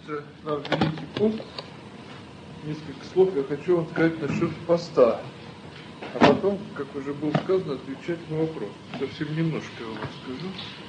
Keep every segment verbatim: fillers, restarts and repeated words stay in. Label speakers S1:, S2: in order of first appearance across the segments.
S1: близится нам Великий пост. Несколько слов я хочу вам сказать насчет поста. А потом, как уже было сказано, отвечать на вопрос. Совсем немножко я вам скажу.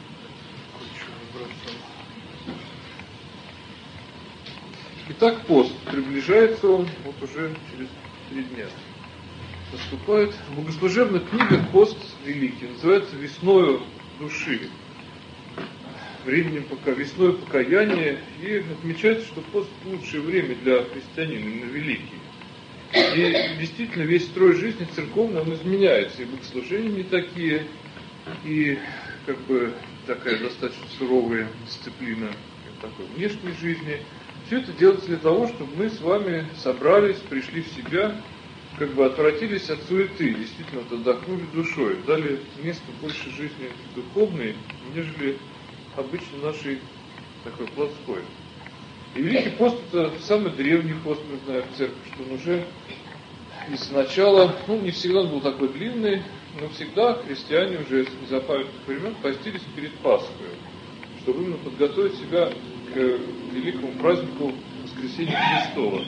S1: Итак, пост. Приближается он вот уже через три дня. Наступает. В богослужебных книгах пост великий называется весною души. Временем пока весной покаяния, и отмечается, что пост лучшее время для христианина, именно великий. И действительно весь строй жизни церковный, он изменяется, и богослужения не такие, и как бы такая достаточно суровая дисциплина такой внешней жизни. Все это делается для того, чтобы мы с вами собрались, пришли в себя, как бы отвратились от суеты, действительно отдохнули душой, дали место больше жизни духовной, нежели обычно нашей такой плотской. И Великий пост — это самый древний пост, мы знаем в церкви, что он уже и сначала, ну не всегда он был такой длинный, но всегда христиане уже с незапамятных времен постились перед Пасхой, чтобы именно подготовить себя к великому празднику Воскресения Христова.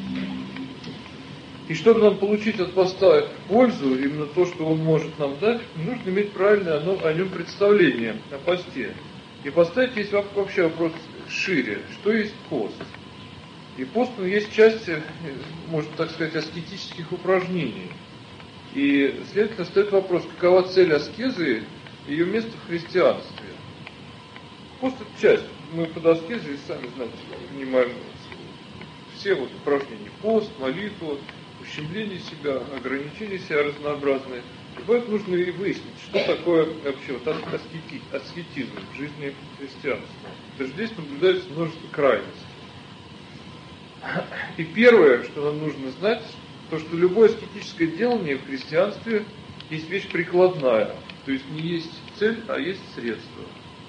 S1: И чтобы нам получить от поста пользу, именно то, что он может нам дать, нужно иметь правильное о нем представление, о посте. И поставить есть вообще вопрос шире. Что есть пост? И пост, он есть часть, можно так сказать, аскетических упражнений. И, следовательно, стоит вопрос, какова цель аскезы и ее место в христианстве. Пост — это часть. Мы под аскезой, сами знаете, понимаем все вот упражнения. Пост, молитву, ущемление себя, ограничения себя разнообразные. И поэтому нужно и выяснить, что такое вообще вот аскетизм, аскетизм в жизни христианства. Даже здесь наблюдается множество крайностей. И первое, что нам нужно знать, то, что любое аскетическое делание в христианстве есть вещь прикладная. То есть не есть цель, а есть средство.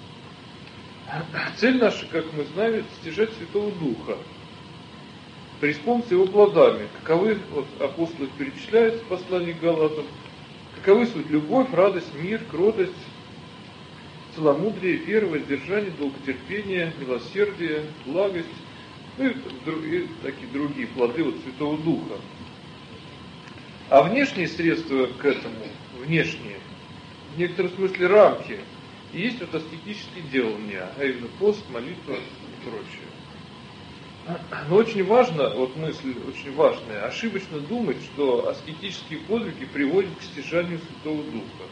S1: Цель наша, как мы знаем, достижать Святого Духа. Преисполниться его плодами. Каковы, вот апостол перечисляет в послании к Галатам, каковы суть: любовь, радость, мир, кротость, целомудрие, вера, воздержание, долготерпение, милосердие, благость, ну и, и такие другие плоды вот Святого Духа. А внешние средства к этому, внешние, в некотором смысле рамки, и есть вот аскетические делания, а именно пост, молитва и прочее. Но очень важно, вот мысль очень важная, ошибочно думать, что аскетические подвиги приводят к стяжанию Святого Духа.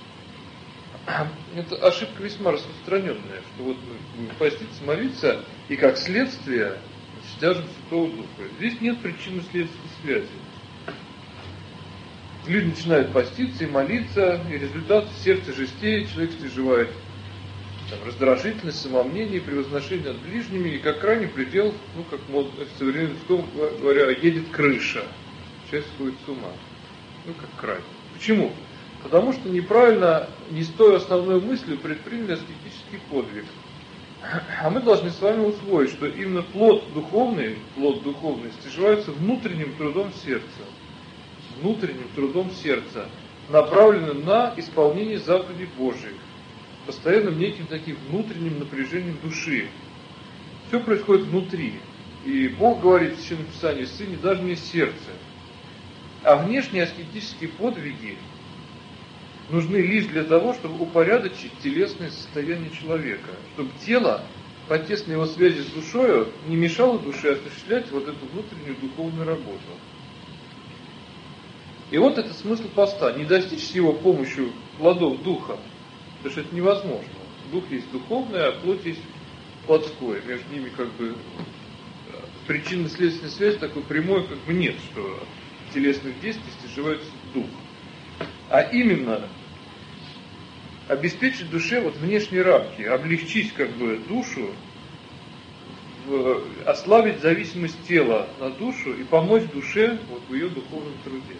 S1: Это ошибка весьма распространенная, что вот мы будем поститься, молиться, и как следствие стяжем Святого Духа. Здесь нет причинно-следственной связи. Люди начинают поститься и молиться, и результат — сердце жестеет, человек стяжевает там раздражительность, самомнение, превозношение над ближними, и как крайний предел, ну, как в современном языком говоря, едет крыша. Часть сходит с ума. Ну, как крайний. Почему? Потому что неправильно, не с той основной мыслью предприняли аскетический подвиг. А мы должны с вами усвоить, что именно плод духовный, плод духовный стяжевается внутренним трудом сердца. Внутренним трудом сердца, направленным на исполнение заповедей Божьих, постоянным неким таким внутренним напряжением души. Все происходит внутри. И Бог говорит в Священном Писании: «Сыне, даже мне сердце». А внешние аскетические подвиги нужны лишь для того, чтобы упорядочить телесное состояние человека, чтобы тело, по тесной его связи с душою, не мешало душе осуществлять вот эту внутреннюю духовную работу. И вот это смысл поста. Не достичь с его помощью плодов Духа, потому что это невозможно. Дух есть духовное, а плоть есть плотское. Между ними как бы причинно-следственная связь такой прямой как бы нет, что телесных действий стяжевается дух. А именно обеспечить душе вот внешние рамки, облегчить как бы душу, в, ослабить зависимость тела на душу и помочь душе вот в ее духовном труде.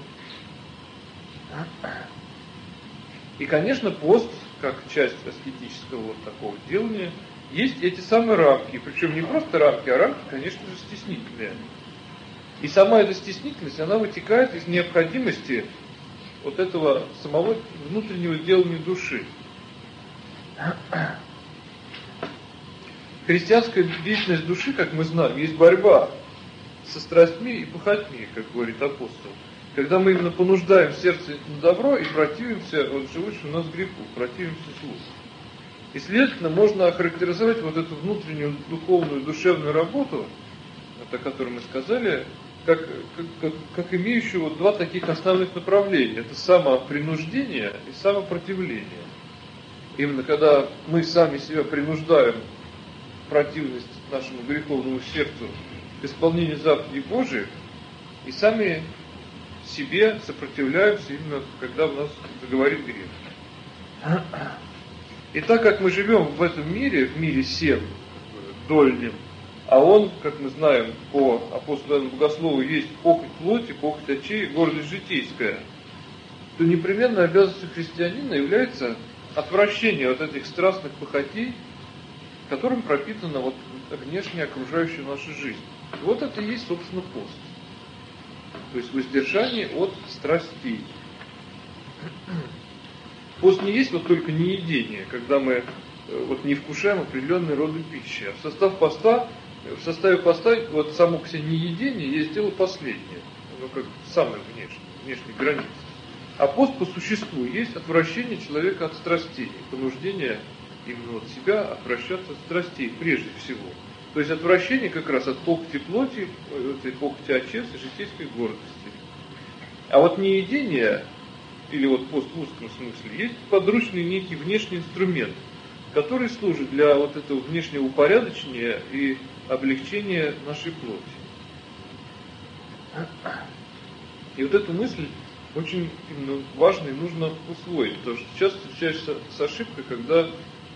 S1: И, конечно, пост, как часть аскетического вот такого делания, есть эти самые рамки. Причем не просто рамки, а рамки, конечно же, стеснительные. И сама эта стеснительность, она вытекает из необходимости вот этого самого внутреннего делания души. христианская деятельность души, как мы знаем, есть борьба со страстьми и похотьми, как говорит апостол. Когда мы именно понуждаем сердце на добро и противимся вот живущему у нас греху, противимся злу. И, следовательно, можно охарактеризовать вот эту внутреннюю духовную, душевную работу, о которой мы сказали, как, как, как, как имеющую вот два таких основных направления. Это самопринуждение и самопротивление. Именно когда мы сами себя принуждаем противность нашему греховному сердцу к исполнению заповедей Божиих, и сами себе сопротивляемся именно когда у нас заговорит грех. И так как мы живем в этом мире, в мире сем, дольнем, а он, как мы знаем по апостолу Иоанну Богослову, есть похоть плоти, похоть очей, гордость житейская, то непременно обязанностью христианина является отвращение от этих страстных похотей, которым пропитана вот внешне окружающая наша жизнь. И вот это и есть, собственно, пост. То есть воздержание от страстей. Пост не есть вот только неедение, когда мы вот не вкушаем определенные роды пищи. А в состав поста, в составе поста вот само по себе неедение есть дело последнее. Оно как самое внешнее, внешней границы. А пост по существу есть отвращение человека от страстей, понуждение именно от себя отвращаться от страстей прежде всего. То есть отвращение как раз от похоти плоти, от похоти очей и житейской гордости. А вот неедение, или вот пост в узком смысле, есть подручный некий внешний инструмент, который служит для вот этого внешнего упорядочения и облегчения нашей плоти. И вот эту мысль очень именно важно и нужно усвоить, потому что часто встречаешься с ошибкой, когда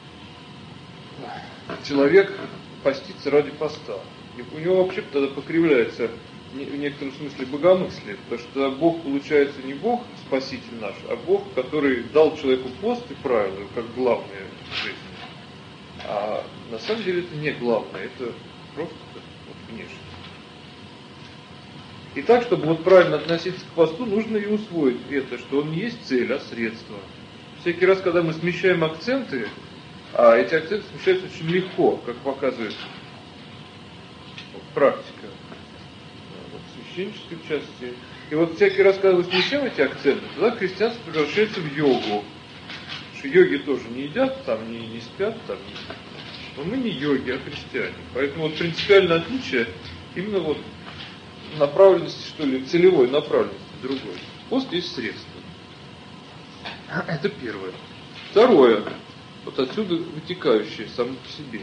S1: человек постится ради поста. И у него вообще тогда покривляется в некотором смысле богомыслие, потому что Бог получается не Бог, Спаситель наш, а Бог, который дал человеку пост и правила, как главное в жизни. А на самом деле это не главное, это просто вот внешне. И так, чтобы вот правильно относиться к посту, нужно и усвоить это, что он не есть цель, а средство. Всякий раз, когда мы смещаем акценты, а эти акценты смещаются очень легко, как показывает практика вот, священнической части. И вот всякий раз, когда мы смещаем эти акценты, тогда христианство превращается в йогу. Потому что йоги тоже не едят, там не, не спят, там не... Но мы не йоги, а христиане. Поэтому вот принципиальное отличие именно вот направленности, что ли, целевой направленности другой. Пост есть средство. Это первое. Второе. Вот отсюда вытекающее само по себе.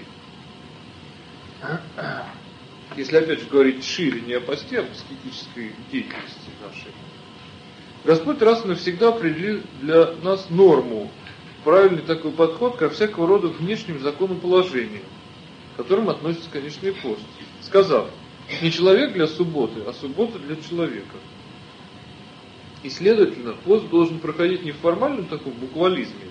S1: Если опять же говорить шире не о посте, а об аскетической деятельности нашей. Господь раз и навсегда определил для нас норму, правильный такой подход ко всякого рода внешним законоположениям, к которым относится, конечно, и пост. Сказав, не человек для субботы, а суббота для человека. И, следовательно, пост должен проходить не в формальном таком буквализме,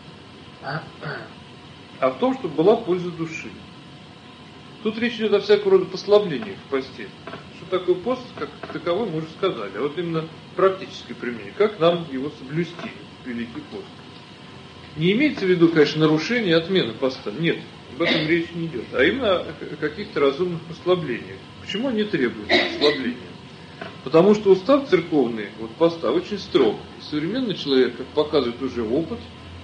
S1: а в том, чтобы была польза души. Тут речь идет о всякого рода послаблениях в посте. Что такое пост, как таковой, мы уже сказали. А вот именно практическое применение. Как нам его соблюсти, Великий пост. Не имеется в виду, конечно, нарушение и отмена поста. Нет, об этом речь не идет. А именно о каких-то разумных послаблениях. Почему они требуют послабления? Потому что устав церковный, вот поста, очень строг. И современный человек, как показывает уже опыт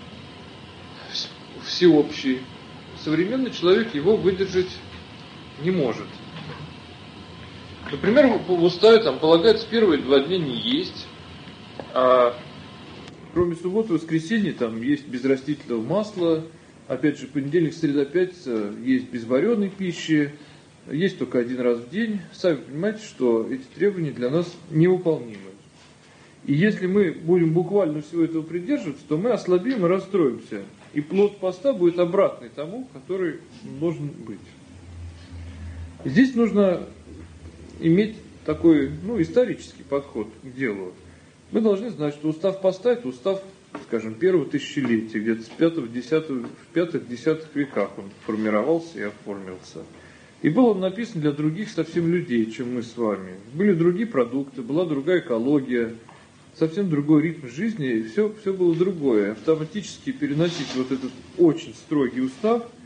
S1: всеобщий, современный человек его выдержать не может. Например, в уставе там полагается первые два дня не есть, а кроме субботы и воскресенья там есть без растительного масла, опять же, понедельник, среда, пятница есть без вареной пищи, есть только один раз в день. Сами понимаете, что эти требования для нас невыполнимы. И если мы будем буквально всего этого придерживаться, то мы ослабеем и расстроимся. И плод поста будет обратный тому, который должен быть. Здесь нужно иметь такой, ну, исторический подход к делу. Мы должны знать, что устав поста – это устав, скажем, первого тысячелетия, где-то с пятого-десятого, в пятых-десятых веках он формировался и оформился. И был он написан для других совсем людей, чем мы с вами. Были другие продукты, была другая экология, совсем другой ритм жизни, и все, все было другое. Автоматически переносить вот этот очень строгий устав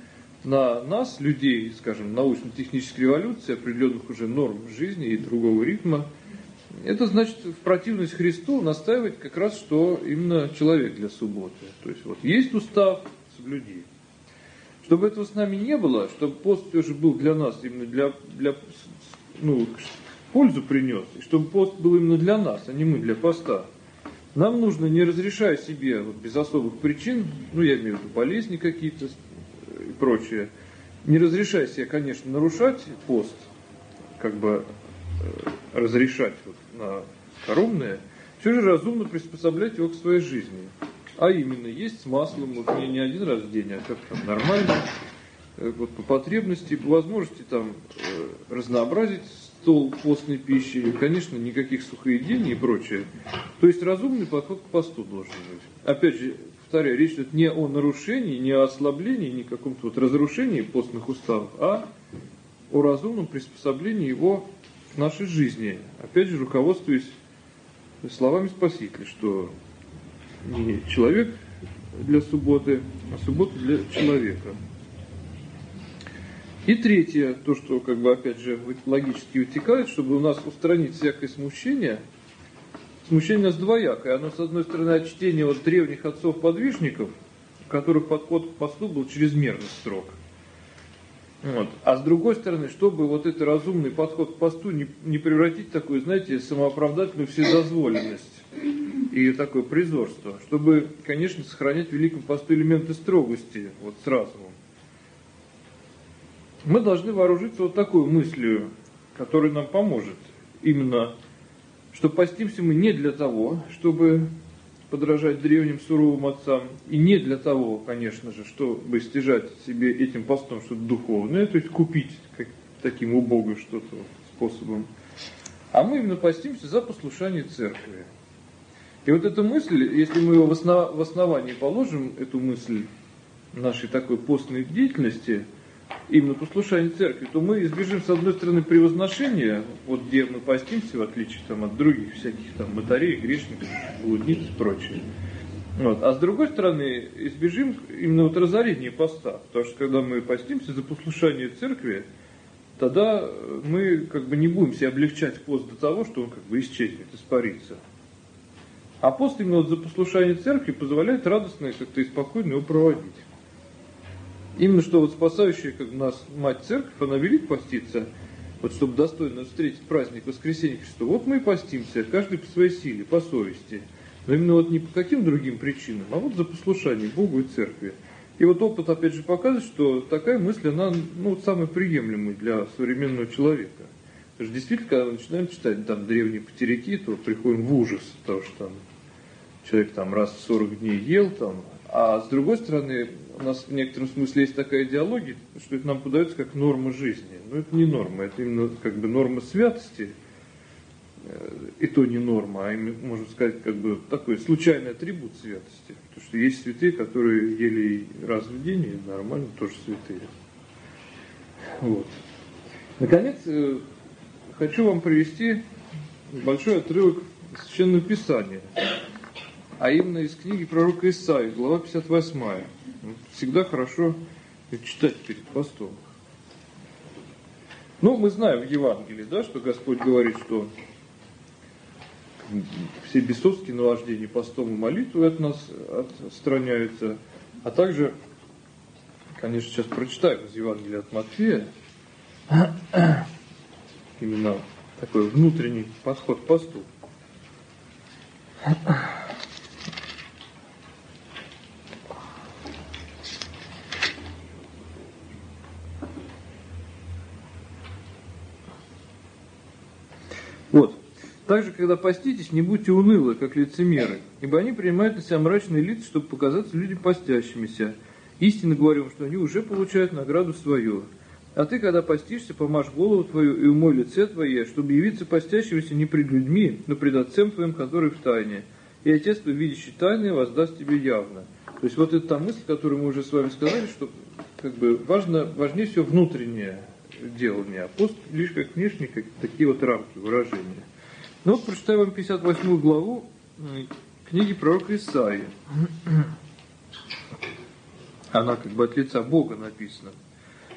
S1: на нас, людей, скажем, научно-технической революции, определенных уже норм жизни и другого ритма, это значит в противность Христу настаивать как раз, что именно человек для субботы. То есть вот есть устав, соблюди. Чтобы этого с нами не было, чтобы пост все же был для нас, именно для, для ну, пользу принес, и чтобы пост был именно для нас, а не мы для поста, нам нужно, не разрешая себе вот, без особых причин, ну я имею в виду болезни какие-то и прочее, не разрешая себе, конечно, нарушать пост, как бы э, разрешать вот, на коромное, все же разумно приспособлять его к своей жизни. А именно, есть с маслом, вот мне не один раз в день, а как там нормально, э, вот по потребности, по возможности там э, разнообразить стол постной пищи, и, конечно, никаких сухоедений и прочее. То есть разумный подход к посту должен быть. Опять же, повторяю, речь идет не о нарушении, не о ослаблении, не о каком-то вот разрушении постных уставов, а о разумном приспособлении его к нашей жизни. Опять же, руководствуясь словами Спасителя, что не человек для субботы, а суббота для человека. И третье, то, что, как бы, опять же, логически вытекает, чтобы у нас устранить всякое смущение. Смущение у нас двоякое. Оно, с одной стороны, от чтения вот древних отцов-подвижников, у которых подход к посту был чрезмерно строг. Вот. А с другой стороны, чтобы вот этот разумный подход к посту не, не превратить в такую, знаете, самооправдательную вседозволенность и такое призорство, чтобы, конечно, сохранять в Великом посту элементы строгости вот с разумом. Мы должны вооружиться вот такой мыслью, которая нам поможет. Именно, что постимся мы не для того, чтобы подражать древним суровым отцам, и не для того, конечно же, чтобы стяжать себе этим постом что-то духовное, то есть купить как, таким убогим что-то способом. А мы именно постимся за послушание церкви. И вот эта мысль, если мы ее в, основ, в основании положим, эту мысль нашей такой постной деятельности, именно послушание церкви, то мы избежим, с одной стороны, превозношения, вот где мы постимся, в отличие там, от других всяких там мотарей, грешников, блудниц и прочее. Вот. А с другой стороны, избежим именно вот разорения поста, потому что когда мы постимся за послушание церкви, тогда мы как бы не будем себе облегчать пост до того, что он как бы исчезнет, испарится. А пост именно вот за послушание церкви позволяет радостно и как-то и спокойно его проводить. Именно что вот спасающая как нас Мать Церковь, она велит поститься, вот чтобы достойно встретить праздник Воскресения Христова. Вот мы и постимся, каждый по своей силе, по совести. Но именно вот не по каким другим причинам, а вот за послушание Богу и Церкви. И вот опыт опять же показывает, что такая мысль, она ну, самая приемлемая для современного человека. Потому что действительно, когда мы начинаем читать там древние патерики, то приходим в ужас, потому что там человек там раз в сорок дней ел, там, а с другой стороны, у нас в некотором смысле есть такая идеология, что это нам подается как норма жизни. Но это не норма, это именно как бы норма святости, и то не норма, а именно, можно сказать, как бы такой случайный атрибут святости. Потому что есть святые, которые ели раз в день, и нормально тоже святые. Вот. Наконец, хочу вам привести большой отрывок Священного Писания, а именно из книги пророка Исаии, глава пятьдесят восьмая. Всегда хорошо читать перед постом. Ну, мы знаем в Евангелии, да, что Господь говорит, что все бесовские наваждения постом и молитвой от нас отстраняются. А также, конечно, сейчас прочитаем из Евангелия от Матфея именно такой внутренний подход к посту. Вот. Также, когда поститесь, не будьте унылы, как лицемеры, ибо они принимают на себя мрачные лица, чтобы показаться людям постящимися. Истинно говорю вам, что они уже получают награду свою. А ты, когда постишься, помажь голову твою и умой лице твое, чтобы явиться постящимся не пред людьми, но пред Отцем твоим, который в тайне. И Отец твой, видящий тайное, воздаст тебе явно. То есть вот это та мысль, которую мы уже с вами сказали, что как бы важно, важнее всего внутреннее делание, а пост лишь как внешний, как такие вот рамки, выражения. Ну вот прочитаю вам пятьдесят восьмую главу книги пророка Исаии. Она как бы от лица Бога написана.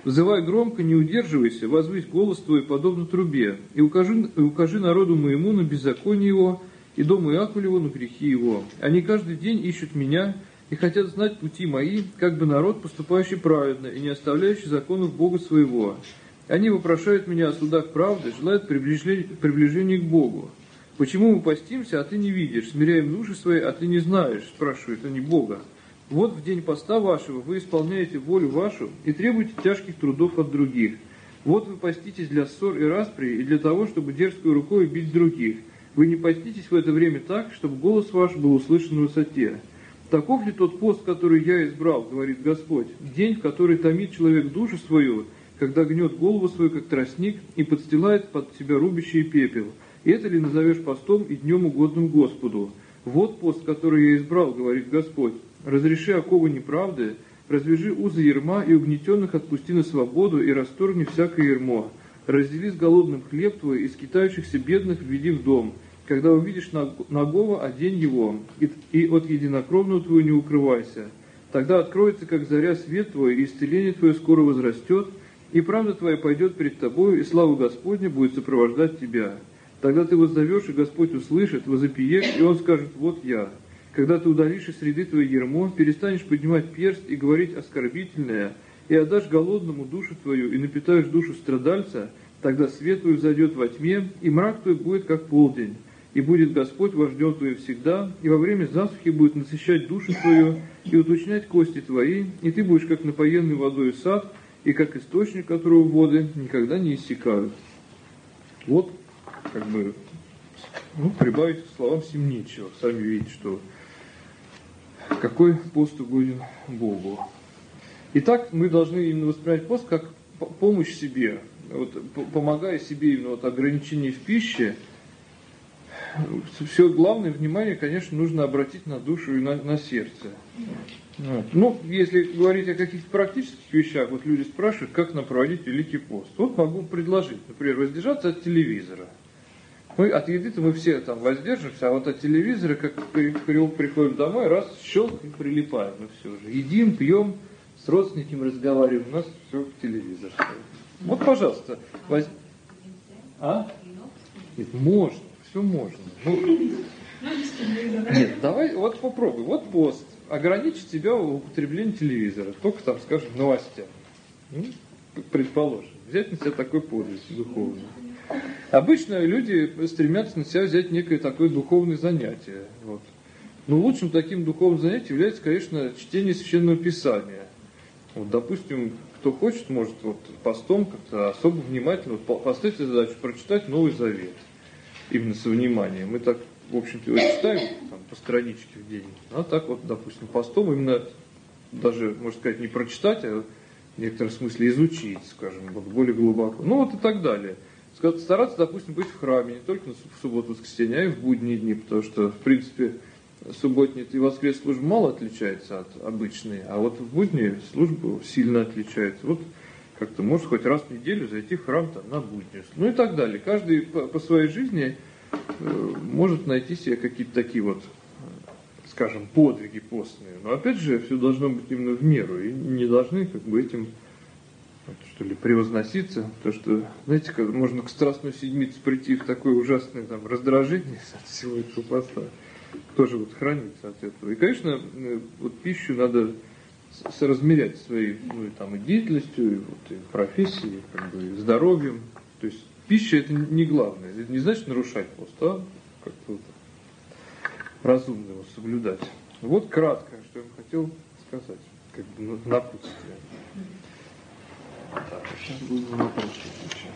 S1: Взывай громко, не удерживайся, возвысь голос твой, подобно трубе, и укажи, и укажи народу моему на беззаконие его, и дому Иаковлеву на грехи его. Они каждый день ищут меня и хотят знать пути мои, как бы народ, поступающий праведно и не оставляющий законов Бога своего. Они вопрошают меня о судах правды, желают приближения, приближения к Богу. Почему мы постимся, а ты не видишь, смиряем души свои, а ты не знаешь, спрашивают они Бога. Вот в день поста вашего вы исполняете волю вашу и требуете тяжких трудов от других. Вот вы поститесь для ссор и распри, и для того, чтобы дерзкой рукой бить других. Вы не поститесь в это время так, чтобы голос ваш был услышан на высоте. Таков ли тот пост, который я избрал, говорит Господь, день, в который томит человек душу свою, когда гнет голову свою, как тростник, и подстилает под себя рубящий пепел? И это ли назовешь постом и днем угодным Господу? Вот пост, который я избрал, говорит Господь. Разреши оковы неправды, развяжи узы ярма, и угнетенных отпусти на свободу, и расторгни всякое ярмо. Раздели с голодным хлеб твой, и скитающихся бедных введи в дом. Когда увидишь нагого, одень его, и, и от единокровного твоего не укрывайся. Тогда откроется, как заря, свет твой, и исцеление твое скоро возрастет, и правда твоя пойдет перед тобою, и слава Господня будет сопровождать тебя. Тогда ты воззовешь, и Господь услышит, возопиешь, и Он скажет: вот я. Когда ты удалишь из среды твое ярмо, перестанешь поднимать перст и говорить оскорбительное, и отдашь голодному душу твою, и напитаешь душу страдальца, тогда свет твой взойдет во тьме, и мрак твой будет как полдень. И будет Господь вождем твоим всегда, и во время засухи будет насыщать душу твою, и уточнять кости твои, и ты будешь как напоенный водой сад, и как источник, которого воды никогда не иссякают. Вот, как бы, ну, прибавить к словам всем нечего. Сами видите, что какой пост угоден Богу. Итак, мы должны именно воспринимать пост как помощь себе, вот, помогая себе именно вот ограничение в пище. Все главное внимание, конечно, нужно обратить на душу и на, на сердце. Вот. Ну, если говорить о каких-то практических вещах, вот люди спрашивают, как нам проводить Великий пост. Вот могу предложить, например, воздержаться от телевизора. Мы от еды-то мы все там воздержимся, а вот от телевизора, как приходим домой, раз, щелк и прилипаем, и все же. Едим, пьем, с родственниками разговариваем, у нас все телевизор. Вот, пожалуйста. Воз... А? Нет, можно, все можно. Ну, нет, давай, вот попробуй. Вот пост. Ограничить себя в употреблении телевизора. Только там, скажем, новостям. Ну, предположим. Взять на себя такой подвиг духовный. Обычно люди стремятся на себя взять некое такое духовное занятие. Вот. Но лучшим таким духовным занятием является, конечно, чтение Священного Писания. Вот, допустим, кто хочет, может вот постом как-то особо внимательно вот, поставить задачу прочитать Новый Завет. Именно со вниманием. Мы так, в общем-то, его читаем там, по страничке в день. А так вот, допустим, постом именно даже, можно сказать, не прочитать, а в некотором смысле изучить, скажем, вот, более глубоко. Ну вот и так далее. Стараться, допустим, быть в храме не только в субботу-воскресенье, а и в будние дни, потому что, в принципе, субботняя и воскресная служба мало отличается от обычной, а вот в будни служба сильно отличается. Вот как-то может хоть раз в неделю зайти в храм там, на будню. Ну и так далее. Каждый по, по своей жизни э, может найти себе какие-то такие вот, скажем, подвиги постные. Но опять же, все должно быть именно в меру. И не должны как бы этим, вот, что ли, превозноситься. То, что, знаете, как можно к Страстной Седмице прийти в такое ужасное там раздражение от всего этого поста. Тоже вот хранится от этого. И, конечно, вот пищу надо соразмерять своей, ну, и, там, и деятельностью, и, вот, и профессией, как бы, и здоровьем. То есть пища это не главное. Это не значит нарушать пост, а как-то вот разумно его соблюдать. Вот кратко, что я вам хотел сказать, как бы напутствие. Так, сейчас буду на вопросы отвечать.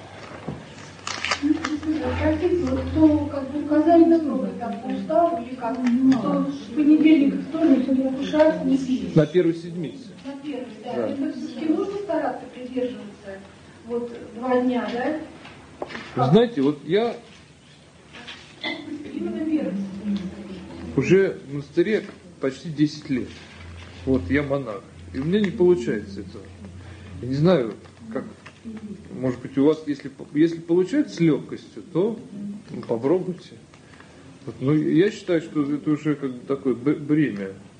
S2: Простите, вот кто как бы указали на трогать там по уставу или как, кто в понедельник, вторник не вкушает, не пьет.
S1: На первой седмице.
S2: На первой, да.
S1: Да.
S2: Это все-таки нужно стараться придерживаться вот два дня, да?
S1: Вы знаете, вот я
S2: Именно первой.
S1: уже в монастыре почти десять лет. Вот я монах. И у меня не получается этого. Я не знаю, как. Может быть, у вас, если, если получается с легкостью, то ну, попробуйте. Вот, но я считаю, что это уже как бы такое бремя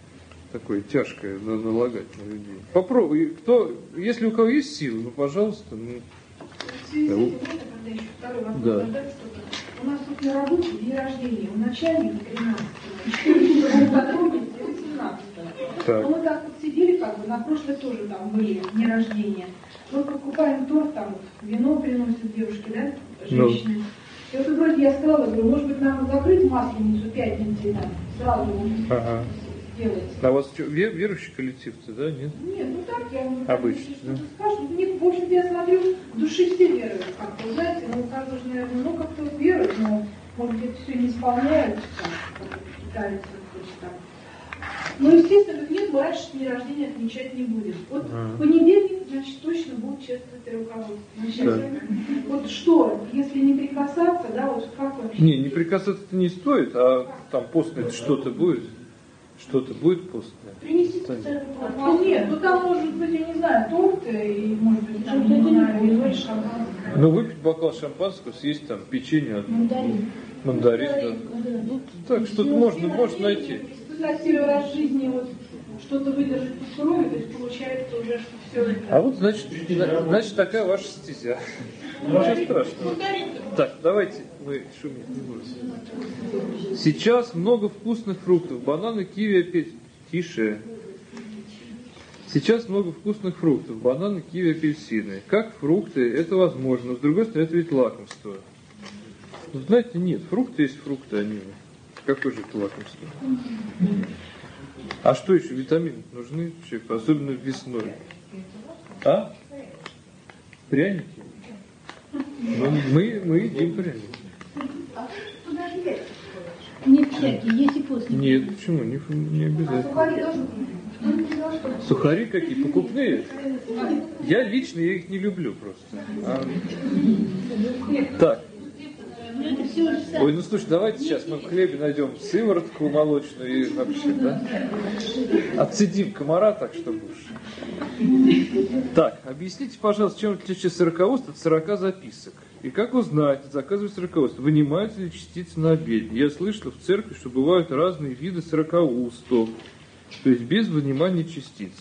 S1: такое тяжкое налагать на людей. Попробуй, кто, если у кого есть силы, ну, пожалуйста. Ну,
S2: в связи с этим, когда еще второй вопрос
S1: да.
S2: задать, что-то. У нас тут на работе день рождения у начальника тринадцатого, потом восемнадцатого. Мы так вот сидели, как бы, на прошлое тоже там были дни рождения. Мы покупаем торт, там вино приносят девушки, да, женщины. No. И вот вроде я сказала, говорю, может быть, нам закрыть масленицу пятницей, там, сразу ага. сделать.
S1: А у вас что, вер, верующий коллектив-то, да, нет?
S2: Нет, ну так, я говорю,
S1: обычно, да?
S2: скажут, мне, в общем-то, я смотрю, в душе все веруют, как-то, знаете, ну, каждый же, наверное, ну, как-то верует, но, может быть, все не исполняют, как пытаются, там. Ну, естественно, нет, мы раньше день рождения отмечать не будем. Вот а. в понедельник, значит, точно будут чествовать руководство. Значит, да. Вот что, если не прикасаться, да, вот как вообще?
S1: Не, не прикасаться-то не стоит, а там постное что-то будет. Что-то будет постное.
S2: Принесите церковь. Ну, нет, ну там может быть, я не знаю, торт и, может быть, там, не знаю, вино и шампанское.
S1: Ну, выпить бокал шампанского, съесть там печенье.
S2: Мандарин.
S1: Мандарин, да. Ну, так, что-то можно, можно найти.
S2: Если первый раз в жизни вот что-то выдержать по сурове, то есть получается уже, что все это...
S1: А вот, значит, значит такая ваша стезя. Ничего страшного. Так, давайте мы шуметь не будем. Сейчас много вкусных фруктов. Бананы, киви, опять... Тише. Сейчас много вкусных фруктов. Бананы, киви, апельсины. Как фрукты, это возможно. Но, с другой стороны, это ведь лакомство. Но, знаете, нет. Фрукты есть фрукты, они... Какое же это лакомство? А что еще? Витамины нужны человеку, особенно весной. А? Пряники? Ну, мы, мы едим пряники.
S3: Нет, всякие, есть и после.
S1: Нет, почему? Не, не обязательно. Сухари какие? Покупные? Я лично я их не люблю просто. А... Так. Ой, ну слушай, давайте сейчас мы в хлебе найдем сыворотку молочную и вообще, да? Отцедим комара так, чтобы уж. Так, объясните, пожалуйста, чем отличается сорокауст от сорока записок? И как узнать, заказывать сорокауст, вынимаются ли частицы на обед? Я слышал в церкви, что бывают разные виды сорокаустов, то есть без вынимания частиц.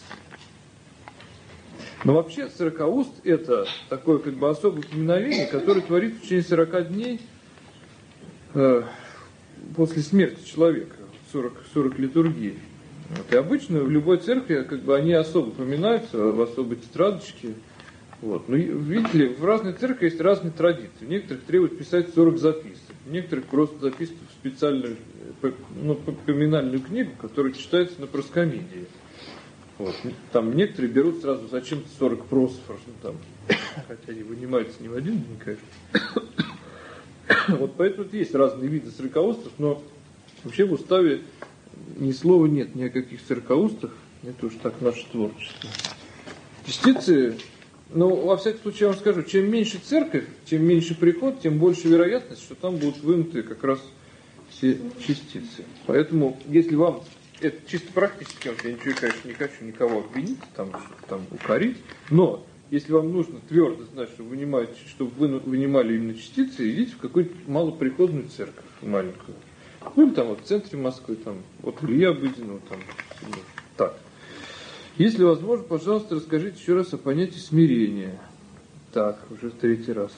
S1: Но вообще сорокауст это такое как бы особое поминовение, которое творится в течение сорока дней после смерти человека, сорок, сорок литургий. Вот. И обычно в любой церкви как бы, они особо поминаются в особой тетрадочке. Вот. Но видите ли, в разных церквях есть разные традиции. В некоторых требуют писать сорок записок, в некоторых просто записывают в специальную ну, поминальную книгу, которая читается на проскомидии. Вот. Там некоторые берут сразу зачем-то сорок просфоров, ну, там, хотя они вынимаются не в один день, конечно. Вот поэтому вот есть разные виды сорокаустов, но вообще в уставе ни слова нет ни о каких сорокаустах, это уж так наше творчество. Частицы, ну, во всяком случае, я вам скажу, чем меньше церковь, чем меньше приход, тем больше вероятность, что там будут вынуты как раз все частицы. Поэтому, если вам, это чисто практически, я ничего, конечно, не хочу никого обвинить, там, там укорить, но если вам нужно твердо знать, что вынимаете, чтобы вы вынимали именно частицы, идите в какую-то малоприходную церковь маленькую. Ну или там вот в центре Москвы, там, вот Ильи Обыденного, там, так. Если возможно, пожалуйста, расскажите еще раз о понятии смирения. Так, уже в третий раз.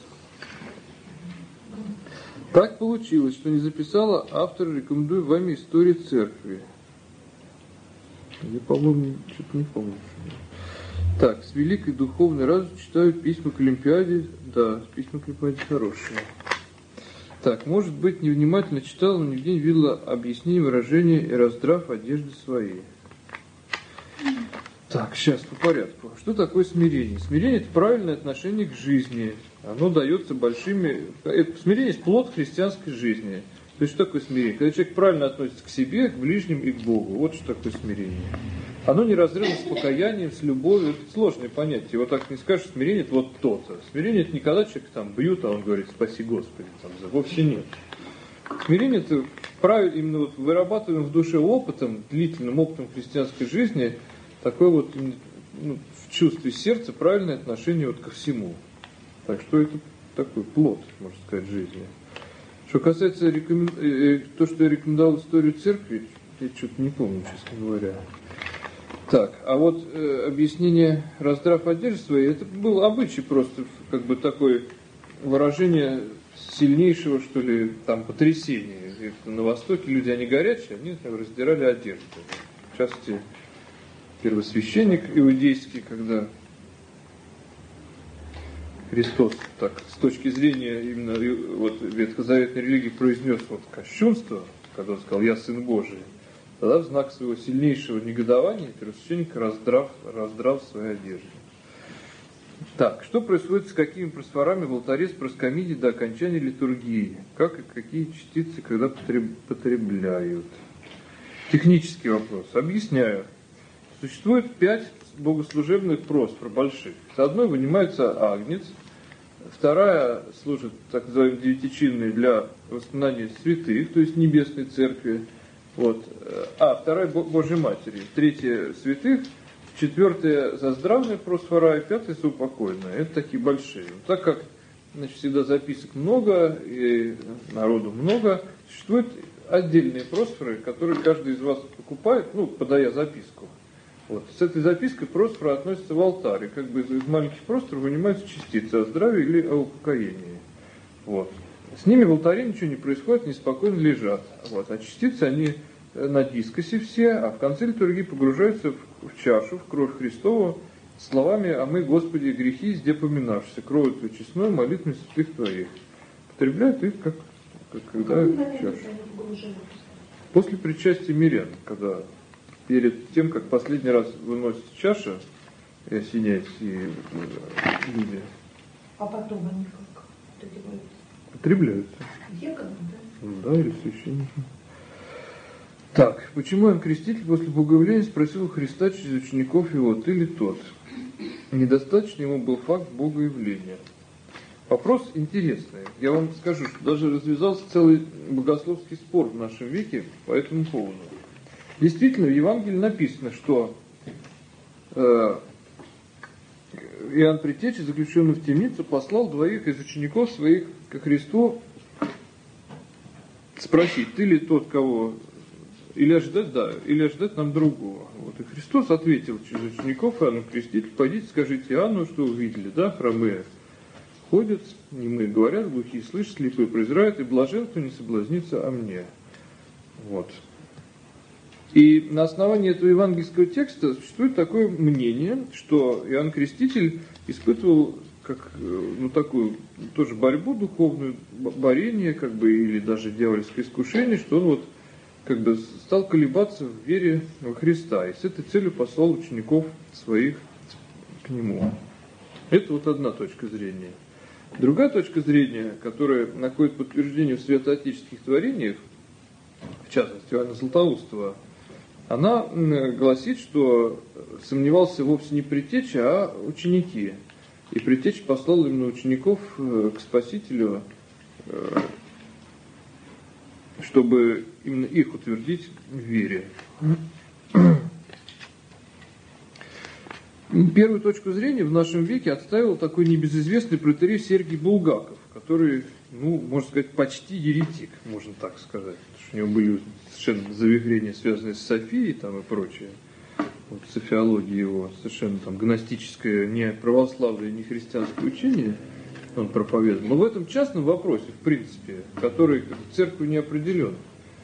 S1: Так получилось, что не записала автор, рекомендую вами историю церкви. Я, по-моему, что-то не помню. Так, с великой духовной радостью читаю письма к Олимпиаде. Да, письма к Олимпиаде хорошие. Так, может быть, невнимательно читала, но нигде не видела объяснение выражения «и раздрав одежды своей». Так, сейчас по порядку. Что такое смирение? Смирение – это правильное отношение к жизни. Оно дается большими... Это, смирение есть плод христианской жизни. То есть что такое смирение? Когда человек правильно относится к себе, к ближним и к Богу. Вот что такое смирение. Оно неразрывно с покаянием, с любовью. Это сложное понятие. Вот так не скажешь, смирение – это вот то-то. Смирение – это не когда человек там бьют, а он говорит «спаси Господи». Там, вовсе нет. Смирение – это правильно, именно вот вырабатываем в душе опытом, длительным опытом христианской жизни, такое вот ну, в чувстве сердца правильное отношение вот ко всему. Так что это такой плод, можно сказать, жизни. Что касается рекомен... э, то, что я рекомендовал историю церкви, я что-то не помню, честно говоря. Так, а вот э, объяснение раздрав одежды своей, это был обычай просто, как бы такое выражение сильнейшего, что ли, там, потрясения. Это на Востоке люди, они горячие, они там, раздирали одежду. В частности, первосвященник иудейский, когда Христос, так, с точки зрения именно вот, ветхозаветной религии произнес вот кощунство, когда он сказал «Я сын Божий», тогда в знак своего сильнейшего негодования первосвященник раздрав, раздрав свои одежды. Так, что происходит с какими просфорами в алтаре с проскомидий до окончания литургии? Как и какие частицы, когда потребляют? Технический вопрос. Объясняю. Существует пять богослужебных просфор больших. С одной вынимается агнец, вторая служит так называемой девятичинной для воспоминания святых, то есть небесной церкви, вот. А вторая Божьей Матери, третья святых, четвертая заздравная просфора и пятая заупокойная. Это такие большие. Так как, значит, всегда записок много и народу много, существуют отдельные просфоры, которые каждый из вас покупает, ну, подая записку. Вот. С этой запиской просфора относится в алтарь. И как бы из маленьких просфоров вынимаются частицы о здравии или о упокоении. Вот. С ними в алтаре ничего не происходит, они спокойно лежат. Вот. А частицы, они на дискосе все, а в конце литургии погружаются в, в чашу, в кровь Христову, словами «А мы, Господи, грехи везде поминавшися, кровью Твою честную, молитвами святых Твоих». Потребляют их, как, как когда в чашу. После причастия мирян, когда перед тем, как последний раз выносится чаша и осеняется и люди.
S3: А потом они как одеваются?
S1: Потребляются.
S3: Дьяконом, да?
S1: Да, или священником. Так, почему Иоанн Креститель после Богоявления спросил у Христа через учеников его, ты ли тот? Недостаточно ему был факт Богоявления. Вопрос интересный. Я вам скажу, что даже развязался целый богословский спор в нашем веке по этому поводу. Действительно, в Евангелии написано, что э, Иоанн Предтеча, заключенный в темницу, послал двоих из учеников своих ко Христу спросить, ты ли тот, кого... Или ожидать, да, или ожидать нам другого. Вот. И Христос ответил через учеников Иоанну Крестителю, пойдите, скажите Иоанну, что увидели, да, хромые ходят, немые говорят, глухие слышат, слепые презирают, и блажен, кто не соблазнится о мне. Вот. И на основании этого евангельского текста существует такое мнение, что Иоанн Креститель испытывал как, ну, такую тоже борьбу духовную, борение, как бы, или даже дьявольское искушение, что он вот как бы стал колебаться в вере во Христа, и с этой целью послал учеников своих к нему. Это вот одна точка зрения. Другая точка зрения, которая находит подтверждение в святоотеческих творениях, в частности Иоанна Златоустова, она гласит, что сомневался вовсе не Предтеча, а ученики. И Предтеча послал именно учеников к Спасителю, чтобы именно их утвердить в вере. Первую точку зрения в нашем веке отставил такой небезызвестный протоиерей Сергий Булгаков, который, ну, можно сказать, почти еретик, можно так сказать. Потому что у него были совершенно завихрения, связанные с Софией там, и прочее. Вот, софиология его, совершенно там гностическое, не православное, не христианское учение он проповедовал. Но в этом частном вопросе, в принципе, который церковью не определен,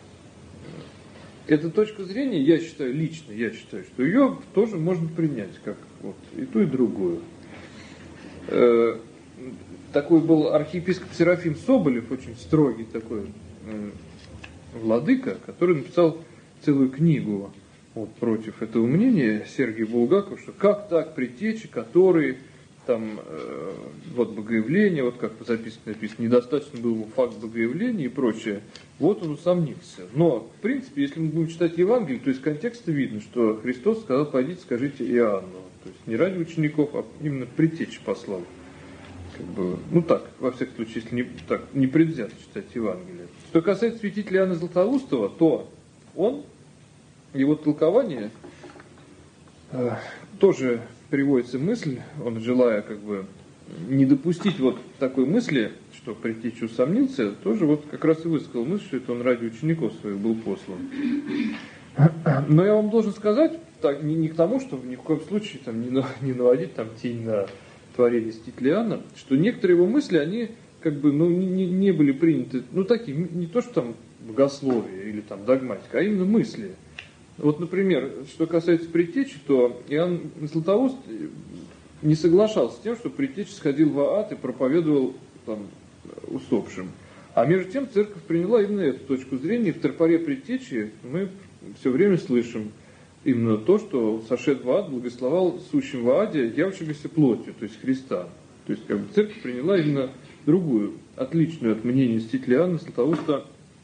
S1: эта точка зрения, я считаю, лично я считаю, что ее тоже можно принять, как вот и ту, и другую. Э, такой был архиепископ Серафим Соболев, очень строгий такой э, владыка, который написал целую книгу вот, против этого мнения Сергия Булгакова, что как так Предтеча, который там э, вот Богоявление, вот как записано, написано, недостаточно был ему факт Богоявления и прочее, вот он усомнился. Но, в принципе, если мы будем читать Евангелие, то из контекста видно, что Христос сказал, пойдите, скажите Иоанну. То есть не ради учеников, а именно Предтеча послал. Как бы, ну так, во всяком случае, если не, так, не предвзято читать Евангелие. Что касается святителя Иоанна Златоустова, то он, его толкование, э, тоже приводится мысль, он, желая как бы не допустить вот такой мысли, что Предтеча усомнился, тоже вот как раз и высказал мысль, что это он ради учеников своих был послан. Но я вам должен сказать, так, не, не к тому, чтобы ни в коем случае там, не, на, не наводить там, тень на творение Ститлиана, что некоторые его мысли, они как бы ну, не, не были приняты, ну такие, не то, что там богословие или там догматика, а именно мысли. Вот, например, что касается предтечи, то Иоанн Златоуст не соглашался с тем, что предтеча сходил в ад и проповедовал там, усопшим. А между тем церковь приняла именно эту точку зрения, и в тропаре предтечи мы все время слышим именно то, что сошед в ад благословал сущим в аде, явившегося плотью, то есть Христа. То есть как бы, церковь приняла именно другую, отличную от мнения Ститлиана, Златоуста,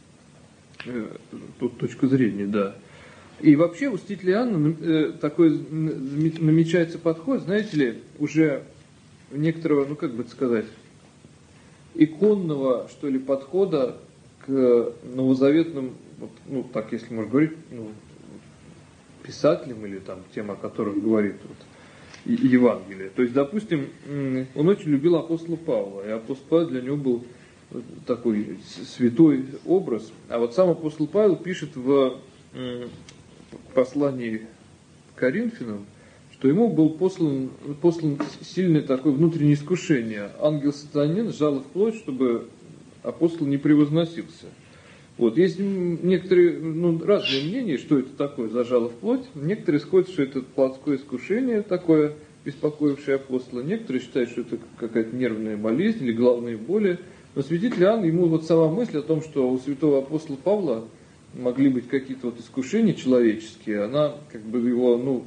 S1: э, тут точку зрения, да. И вообще у Ститлиана э, такой намечается подход, знаете ли, уже некоторого, ну как бы сказать, иконного, что ли, подхода к новозаветным, вот, ну так если можно говорить, ну, писателям или там тем, о которых говорит вот, Евангелие. То есть, допустим, он очень любил апостола Павла, и апостол Павел для него был такой святой образ. А вот сам апостол Павел пишет в послании к Коринфянам, что ему был послан, послан сильное такое внутреннее искушение. Ангел сатанин сжал в плоть, чтобы апостол не превозносился. Вот. Есть некоторые, ну, разные мнения, что это такое, зажало в плоть. Некоторые сходят, что это плотское искушение такое, беспокоившее апостола. Некоторые считают, что это какая-то нервная болезнь или головные боли. Но святитель Иоанн, ему вот сама мысль о том, что у святого апостола Павла могли быть какие-то вот искушения человеческие, она как бы его, ну,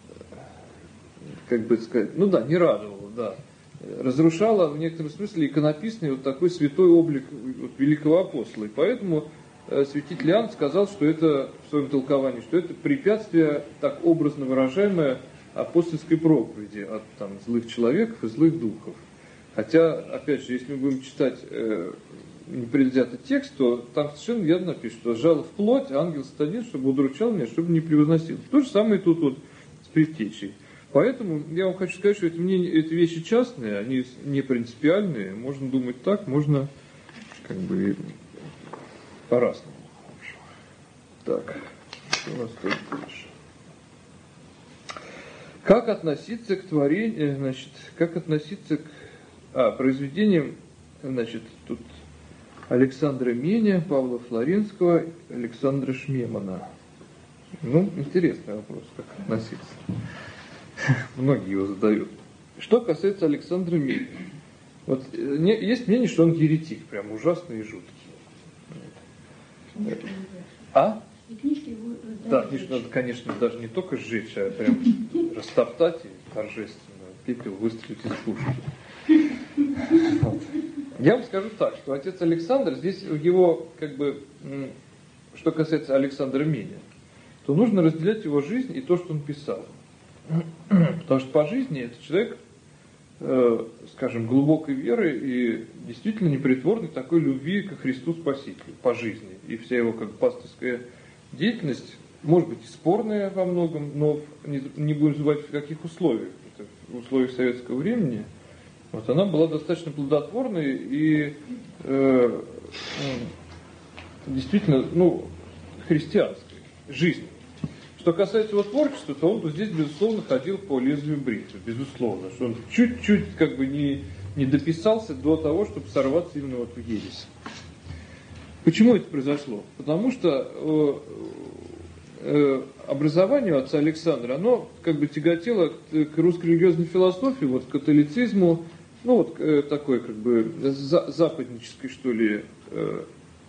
S1: как бы сказать, ну да, не радовала, да. Разрушала в некотором смысле иконописный вот такой святой облик вот великого апостола. И поэтому э, святитель Иоанн сказал, что это, в своем толковании, что это препятствие, так образно выражаемое, апостольской проповеди от там, злых человеков и злых духов. Хотя, опять же, если мы будем читать э, непредвзятый текст, то там совершенно верно напишет, что «жал в плоть, ангел сатанин, чтобы удручал меня, чтобы не превозносил». То же самое тут вот с предтечей. Поэтому я вам хочу сказать, что это, мнение, это вещи частные, они не принципиальные. Можно думать так, можно как бы по-разному. Так, что у нас тут дальше? Как относиться к творению, значит, как относиться к а, произведениям, значит, тут Александра Меня, Павла Флоренского, Александра Шмемана. Ну, интересный вопрос, как относиться. Многие его задают. Что касается Александра Меня. Вот, не, есть мнение, что он еретик, прям ужасный и жуткий. А?
S3: И книжки его
S1: да, книжки надо, конечно, даже не только сжечь, а прям растоптать и торжественно пепел выстрелить из пушки. Вот. Я вам скажу так, что отец Александр, здесь его, как бы, что касается Александра Меня, то нужно разделять его жизнь и то, что он писал. Потому что по жизни это человек, э, скажем, глубокой веры и действительно непритворной такой любви ко Христу Спасителю по жизни. И вся его как пасторская деятельность, может быть, спорная во многом, но не, не будем забывать в каких условиях. Это в условиях советского времени. Вот она была достаточно плодотворной и э, действительно, ну, христианской жизни. Что касается его творчества, то он здесь, безусловно, ходил по лезвию бритвы, безусловно, что он чуть-чуть как бы не, не дописался до того, чтобы сорваться именно вот в ересь. Почему это произошло? Потому что э, э, образование отца Александра, оно как бы тяготело к, к русской религиозной философии, вот к католицизму, ну вот э, такой как бы за, западнической, что ли, э,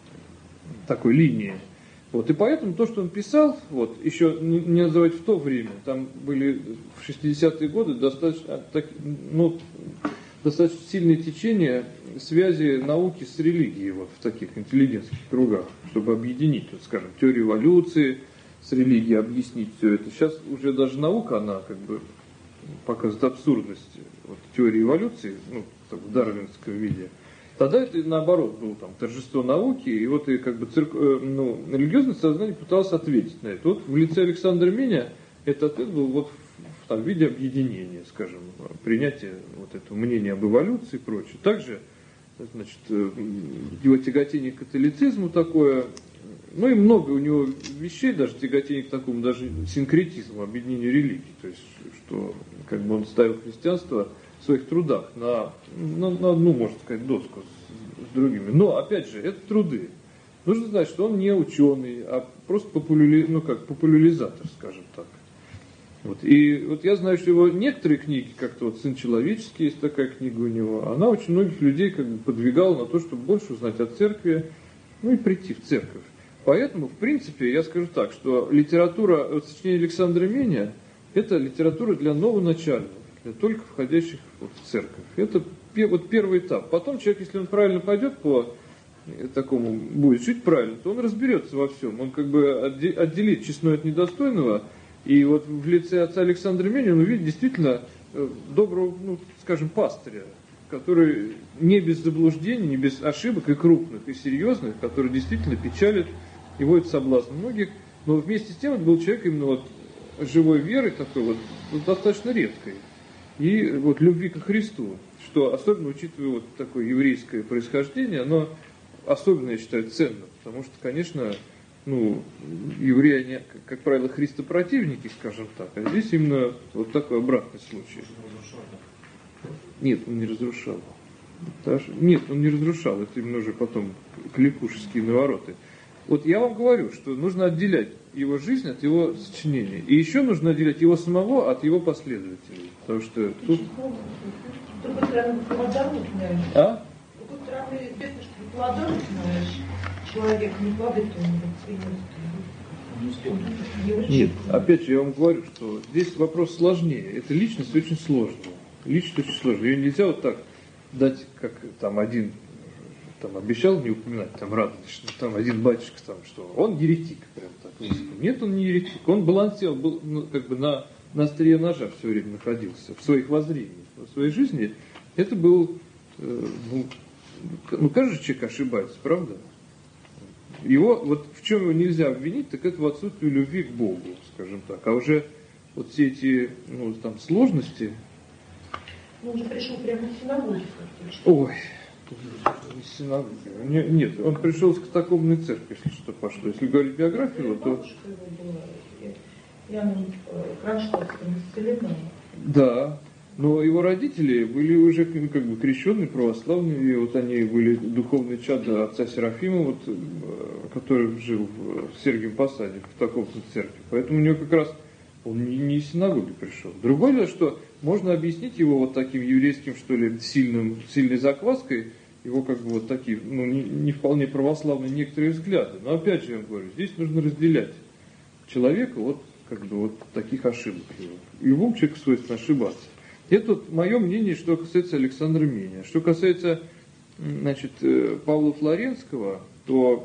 S1: такой линии. Вот, и поэтому то, что он писал, вот, еще не, не называть в то время, там были в шестидесятые годы достаточно, так, ну, достаточно сильное течение связи науки с религией вот, в таких интеллигентских кругах, чтобы объединить, вот, скажем, теорию эволюции с религией, объяснить все это. Сейчас уже даже наука, она как бы показывает абсурдность вот, теории эволюции, ну, в дарвинском виде. Тогда это, наоборот, было там торжество науки, и вот и как бы цирк... ну, религиозное сознание пыталось ответить на это. Вот в лице Александра Меня этот ответ был вот в, в там, виде объединения, скажем, принятия вот этого мнения об эволюции и прочее. Также, значит, его тяготение к католицизму такое, ну и много у него вещей, даже тяготение к такому даже синкретизму, объединению религий. То есть, что как бы он ставил христианство в своих трудах на, на, на одну, можно сказать, доску с, с другими. Но, опять же, это труды. Нужно знать, что он не ученый, а просто популяри, ну, как, популяризатор, скажем так. Вот. И вот я знаю, что его некоторые книги, как-то вот «Сын человеческий», есть такая книга у него, она очень многих людей как бы подвигала на то, чтобы больше узнать о церкви, ну и прийти в церковь. Поэтому, в принципе, я скажу так, что литература, вот, сочинение Александра Меня, это литература для новоначальных, для только входящих вот, в церковь. Это вот первый этап. Потом человек, если он правильно пойдет по такому, будет жить правильно, то он разберется во всем. Он как бы отделит честное от недостойного. И вот в лице отца Александра Меня он увидит действительно доброго, ну, скажем, пастыря, который не без заблуждений, не без ошибок и крупных, и серьезных, который действительно печалит и вводит в соблазн многих. Но вместе с тем это был человек именно вот живой веры, такой вот, вот достаточно редкой. И вот любви ко Христу, что особенно учитывая вот такое еврейское происхождение, оно особенно, я считаю, ценно, потому что, конечно, ну, евреи, они, как правило, христопротивники, скажем так, а здесь именно вот такой обратный случай. Нет, он не разрушал. Даже, нет, он не разрушал, это именно уже потом кликушеские навороты. Вот я вам говорю, что нужно отделять его жизнь от его сочинения. И еще нужно отделять его самого от его последователей. Потому что тут...
S3: С другой стороны, плодородный,
S1: а?
S3: С другой стороны, известно, что плодородный человек не плоды, то он не
S1: Нет, опять же, я вам говорю, что здесь вопрос сложнее. Эта личность очень сложная. Личность очень сложная. Ее нельзя вот так дать, как там один там обещал не упоминать, там радостно, там один батюшка, там, что он еретик, прям так. Нет, он не еретик. Он балансировал, был, ну, как бы на, на острие ножа все время находился, в своих воззрениях, в своей жизни. Это был, э, ну, ну, каждый человек ошибается, правда? Его, вот в чем его нельзя обвинить, так это в отсутствии любви к Богу, скажем так. А уже вот все эти, ну, там, сложности...
S3: Он уже пришел прямо из синагоги.
S1: Ой, из синагоги. Не, нет, он пришел к такомной церкви, если что пошло. Если говорить биографию, то...
S3: Я Кронштадтском исцеленном.
S1: Да, но его родители были уже как бы крещенные, православные, и вот они были духовные чада отца Серафима, вот, который жил в Сергиевом Посаде, в такомной церкви. Поэтому у него как раз он не, не из синагоги пришел. Другое дело, что можно объяснить его вот таким еврейским, что ли, сильным, сильной закваской, его как бы вот такие, ну, не, не вполне православные некоторые взгляды. Но опять же, я вам говорю, здесь нужно разделять человека вот как бы вот таких ошибок его. Любому человеку свойственно ошибаться. Это вот мое мнение, что касается Александра Меня. Что касается, значит, Павла Флоренского, то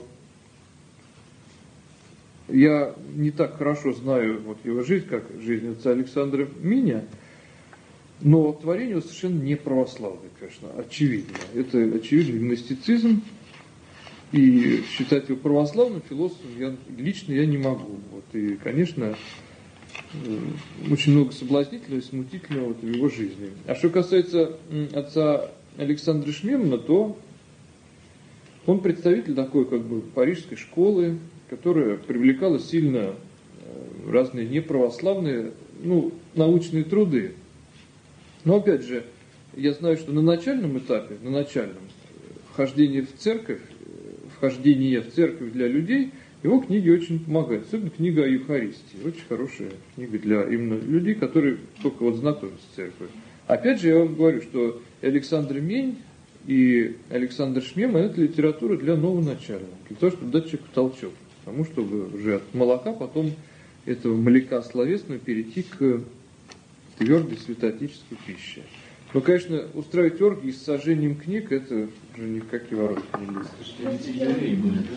S1: я не так хорошо знаю вот его жизнь, как жизнь отца Александра Меня, но творение его совершенно не православное, конечно, очевидно. Это очевидный гностицизм, и считать его православным философом я, лично я не могу. Вот, и, конечно, очень много соблазнительного и смутительного вот в его жизни. А что касается отца Александра Шмемана, то он представитель такой как бы парижской школы, которая привлекала сильно разные неправославные, ну, научные труды. Но опять же, я знаю, что на начальном этапе, на начальном вхождении в церковь, вхождение в церковь для людей, его книги очень помогают. Особенно книга о Евхаристии. Очень хорошая книга для именно людей, которые только вот знакомятся с церковью. Опять же, я вам говорю, что Александр Мень и Александр Шмеман – это литература для новоначальных, для того, чтобы дать человеку толчок. Потому чтобы уже от молока потом этого млекка словесного перейти к твердой святоотеческой пище. Но, конечно, устраивать оргии с сожжением книг, это уже ни в какие ворота не лезет.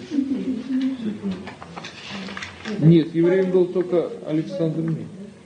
S1: Нет, евреем был только Александр Мень.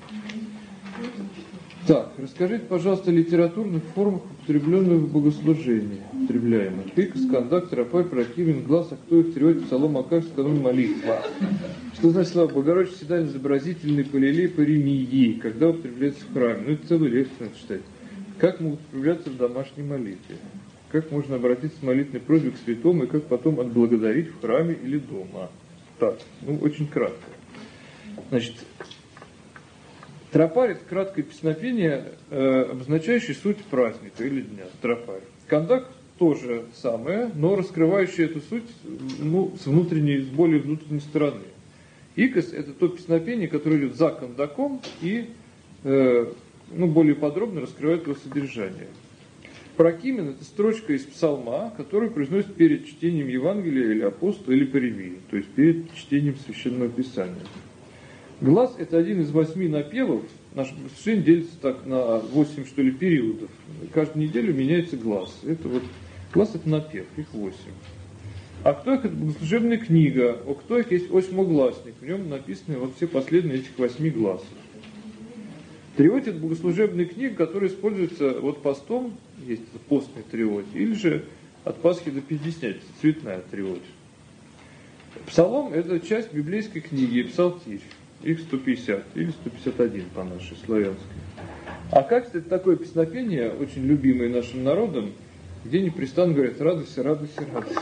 S1: Так, расскажите, пожалуйста, о литературных формах, употребленных в богослужении, употребляемых. Пикас, кондактор, апарь, противен, глаз, а кто их тревожит, псалом, акаш, канон, молитва. Что значит слова Богородицы, седаль, изобразительный, полилей, паремии, когда употребляется в храме? Ну, это целый лекцию надо читать. Как могут употребляться в домашней молитве? Как можно обратиться с молитвенной просьбой к святому и как потом отблагодарить в храме или дома? так, ну, очень кратко. Значит, тропарь – это краткое песнопение, э, обозначающее суть праздника или дня. Тропарь. Кондак – то же самое, но раскрывающее эту суть, ну, с внутренней, с более внутренней стороны. Икос – это то песнопение, которое идет за кондаком и э, ну, более подробно раскрывает его содержание. Прокимен – это строчка из псалма, которую произносит перед чтением Евангелия или апостола или паремии, то есть перед чтением Священного Писания. Глаз – это один из восьми напевов. Наше богослужение делится так на восемь, что ли, периодов. Каждую неделю меняется глаз. Это вот, глаз – это напев, их восемь. А кто их – это богослужебная книга. О кто их есть осьмогласник. В нем написаны вот все последние этих восьми гласов. Триоть – это богослужебная книга, которая используется вот постом, есть постная триоть, или же от Пасхи до Пятидесятницы, цветная триоть. Псалом – это часть библейской книги, псалтирь. Их сто пятьдесят или сто пятьдесят один по нашей славянской. А качество – это такое песнопение, очень любимое нашим народом, где непрестанно говорят «радуйся, радуйся, радуйся».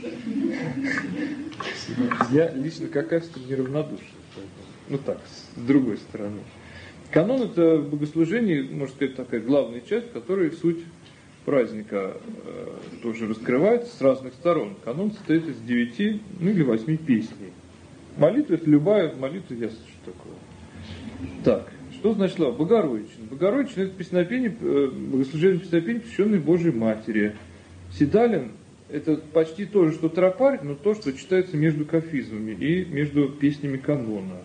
S1: Я лично как автор неравнодушен. Ну так, с другой стороны. Канон – это в богослужении, можно сказать, такая главная часть, в которой суть праздника э, тоже раскрывается с разных сторон. Канон состоит из девяти, ну или восьми песней. Молитва – это любая молитва, ясно, что такое. Так, что значит слова? Богородичный. Богородичный – это песнопение, э, богослужение песнопение, посвященное Божьей Матери. Седалин – это почти то же, что тропарь, но то, что читается между кафизмами и между песнями канона.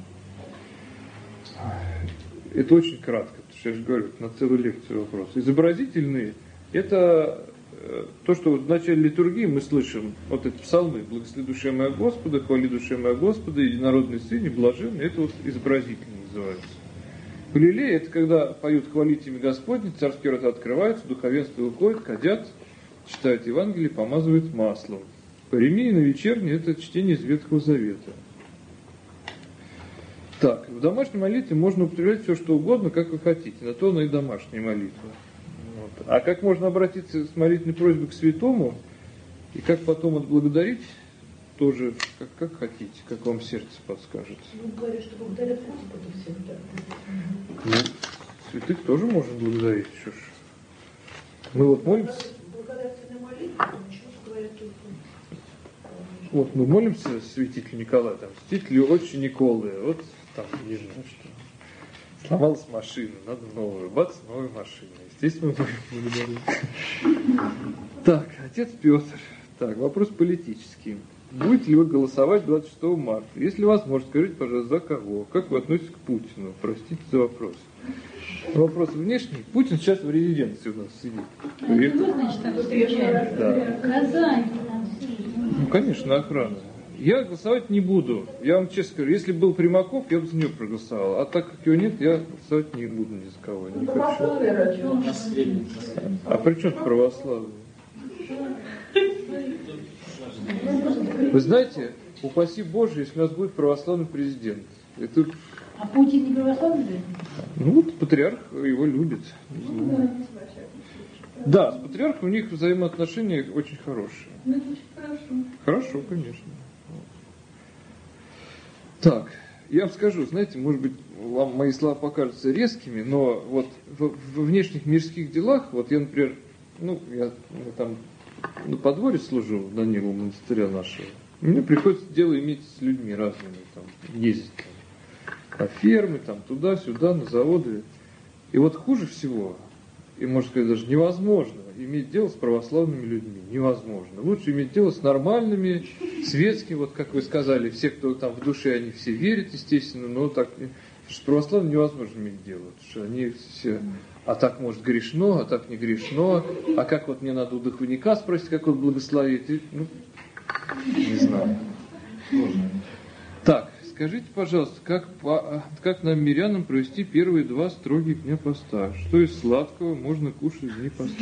S1: Это очень кратко, потому что я же говорю, на целую лекцию вопрос. Изобразительные – это то, что вот в начале литургии мы слышим, вот эти псалмы «Благослови душе моя Господа», «Хвали душе моя Господа», «Единородный Сын» и «Блаженный» – это вот изобразительно называется. Галилея – это когда поют «Хвалите имя Господне», царские врата открываются, духовенство выходит, кадят, читают Евангелие, помазывают маслом. Паремия на вечернее – это чтение из Ветхого Завета. Так, в домашней молитве можно употреблять все, что угодно, как вы хотите. На то она и домашняя молитва. Вот. А как можно обратиться с молитвенной просьбой к святому, и как потом отблагодарить, тоже как, как хотите, как вам сердце подскажет.
S3: Ну, говорят, что благодарят Господа всегда.
S1: Ну, святых тоже можно благодарить. Что ж. Мы вот молимся.
S3: Благодарственная молитва, ничего говорят только.
S1: Вот мы молимся святителю Николаю, там, святителю отче Николы, вот там, не знаю что. Сломалась машина, надо новую. Бац, новая машина. Естественно, мы будем благодарить. Так, отец Петр. Так, вопрос политический. Будете ли вы голосовать двадцать шестого марта? Если возможно, скажите, пожалуйста, за кого? Как вы относитесь к Путину? Простите за вопрос. Вопрос внешний. Путин сейчас в резиденции у нас сидит.
S4: Кто, значит, так встречает?
S1: Да.
S4: Казань.
S1: Ну, конечно, охрана. Я голосовать не буду. Я вам честно скажу, если был Примаков, я бы за него проголосовал. А так как его нет, я голосовать не буду ни за кого. Не хочу. А при чем православие? Вы знаете, упаси Боже, если у нас будет православный президент. Это...
S4: А Путин не православный?
S1: Ну вот патриарх его любит. Да, с патриархом у них взаимоотношения очень хорошие.
S4: Ну, это очень хорошо.
S1: Хорошо, конечно. Так, я вам скажу, знаете, может быть, вам мои слова покажутся резкими, но вот в, в внешних мирских делах, вот я, например, ну, я, я там на подворье служу, в Даниловом монастыря нашего, мне приходится дело иметь с людьми разными, там, ездить там, по ферме, там, туда-сюда, на заводы. И вот хуже всего, и, можно сказать, даже невозможно иметь дело с православными людьми. Невозможно. Лучше иметь дело с нормальными, светскими, вот как вы сказали, все, кто там в душе, они все верят, естественно, но так, с православными невозможно иметь дело, потому что они все, а так может грешно, а так не грешно, а как вот мне надо у духовника спросить, как он благословит, и, ну, не знаю. Так, скажите, пожалуйста, как, как нам, мирянам, провести первые два строгих дня поста? Что из сладкого можно кушать в дни поста?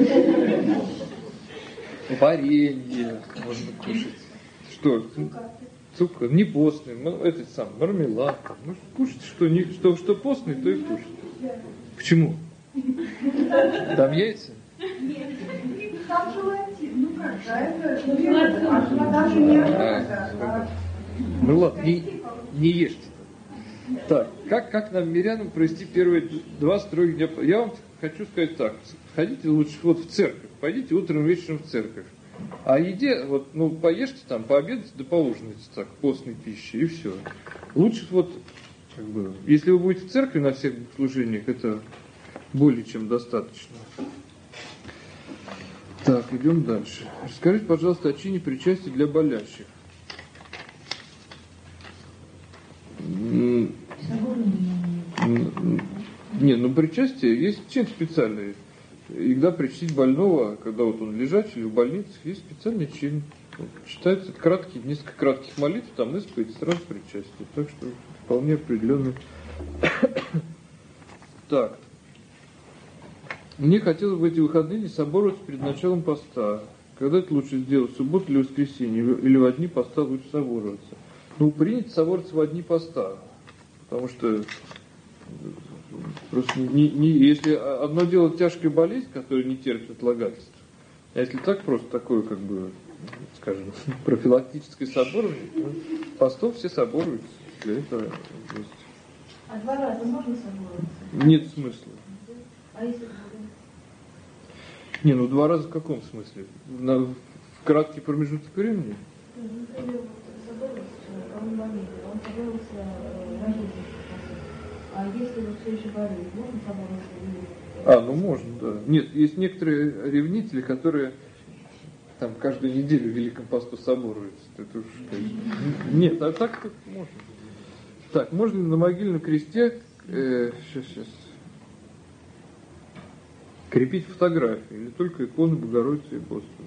S1: Варенье можно кушать. Что? Цукор. Не постный. Этот сам, мармелад. Ну, кушать, что, не, что, что постный, то и кушать. Почему? Там яйца?
S2: Нет, там желатин. Ну как, да, это... А даже не это.
S1: Ну ладно, не, не ешьте. Так, как, как нам, мирянам, провести первые два строгих дня? Я вам хочу сказать так. Ходите лучше вот в церковь. Пойдите утром, вечером в церковь. А еде, вот, ну, поешьте там, пообедайте, да поужинайте так, постной пищей, и все. Лучше вот, как бы, если вы будете в церкви на всех служениях, это более чем достаточно. Так, идем дальше. Расскажите, пожалуйста, о чине причастия для болящих. Не, ну причастие есть чин специальный. И когда причастить больного, когда вот он лежачий или в больнице, есть специальный чин. Вот, читается краткий, несколько кратких молитв, там исповедь, сразу причастие. Так что вполне определенно. Так. Мне хотелось бы в эти выходные не собороваться перед началом поста. Когда это лучше сделать, в субботу или в воскресенье, или в одни поста лучше собороваться? Ну, принято собороваться в одни поста. Потому что просто не, не, если одно дело тяжкая болезнь, которая не терпит отлагательств, а если так просто такое, как бы, скажем, профилактическое соборование, то постом все соборуются. Для этого есть.
S3: А два раза можно собороваться?
S1: Нет смысла.
S3: А если...
S1: Не, ну два раза в каком смысле? На, в краткий промежуток времени?
S3: Он болеет, он соборовался родительский посыл. А если он все еще болеет, можно собороваться или нет?
S1: А, ну можно, да. Нет, есть некоторые ревнители, которые там каждую неделю в Великом посту соборуются. Это уж, конечно. Нет, а так можно. Так, можно ли на могильном кресте, э, сейчас, сейчас, крепить фотографии или только иконы Богородицы и Господа?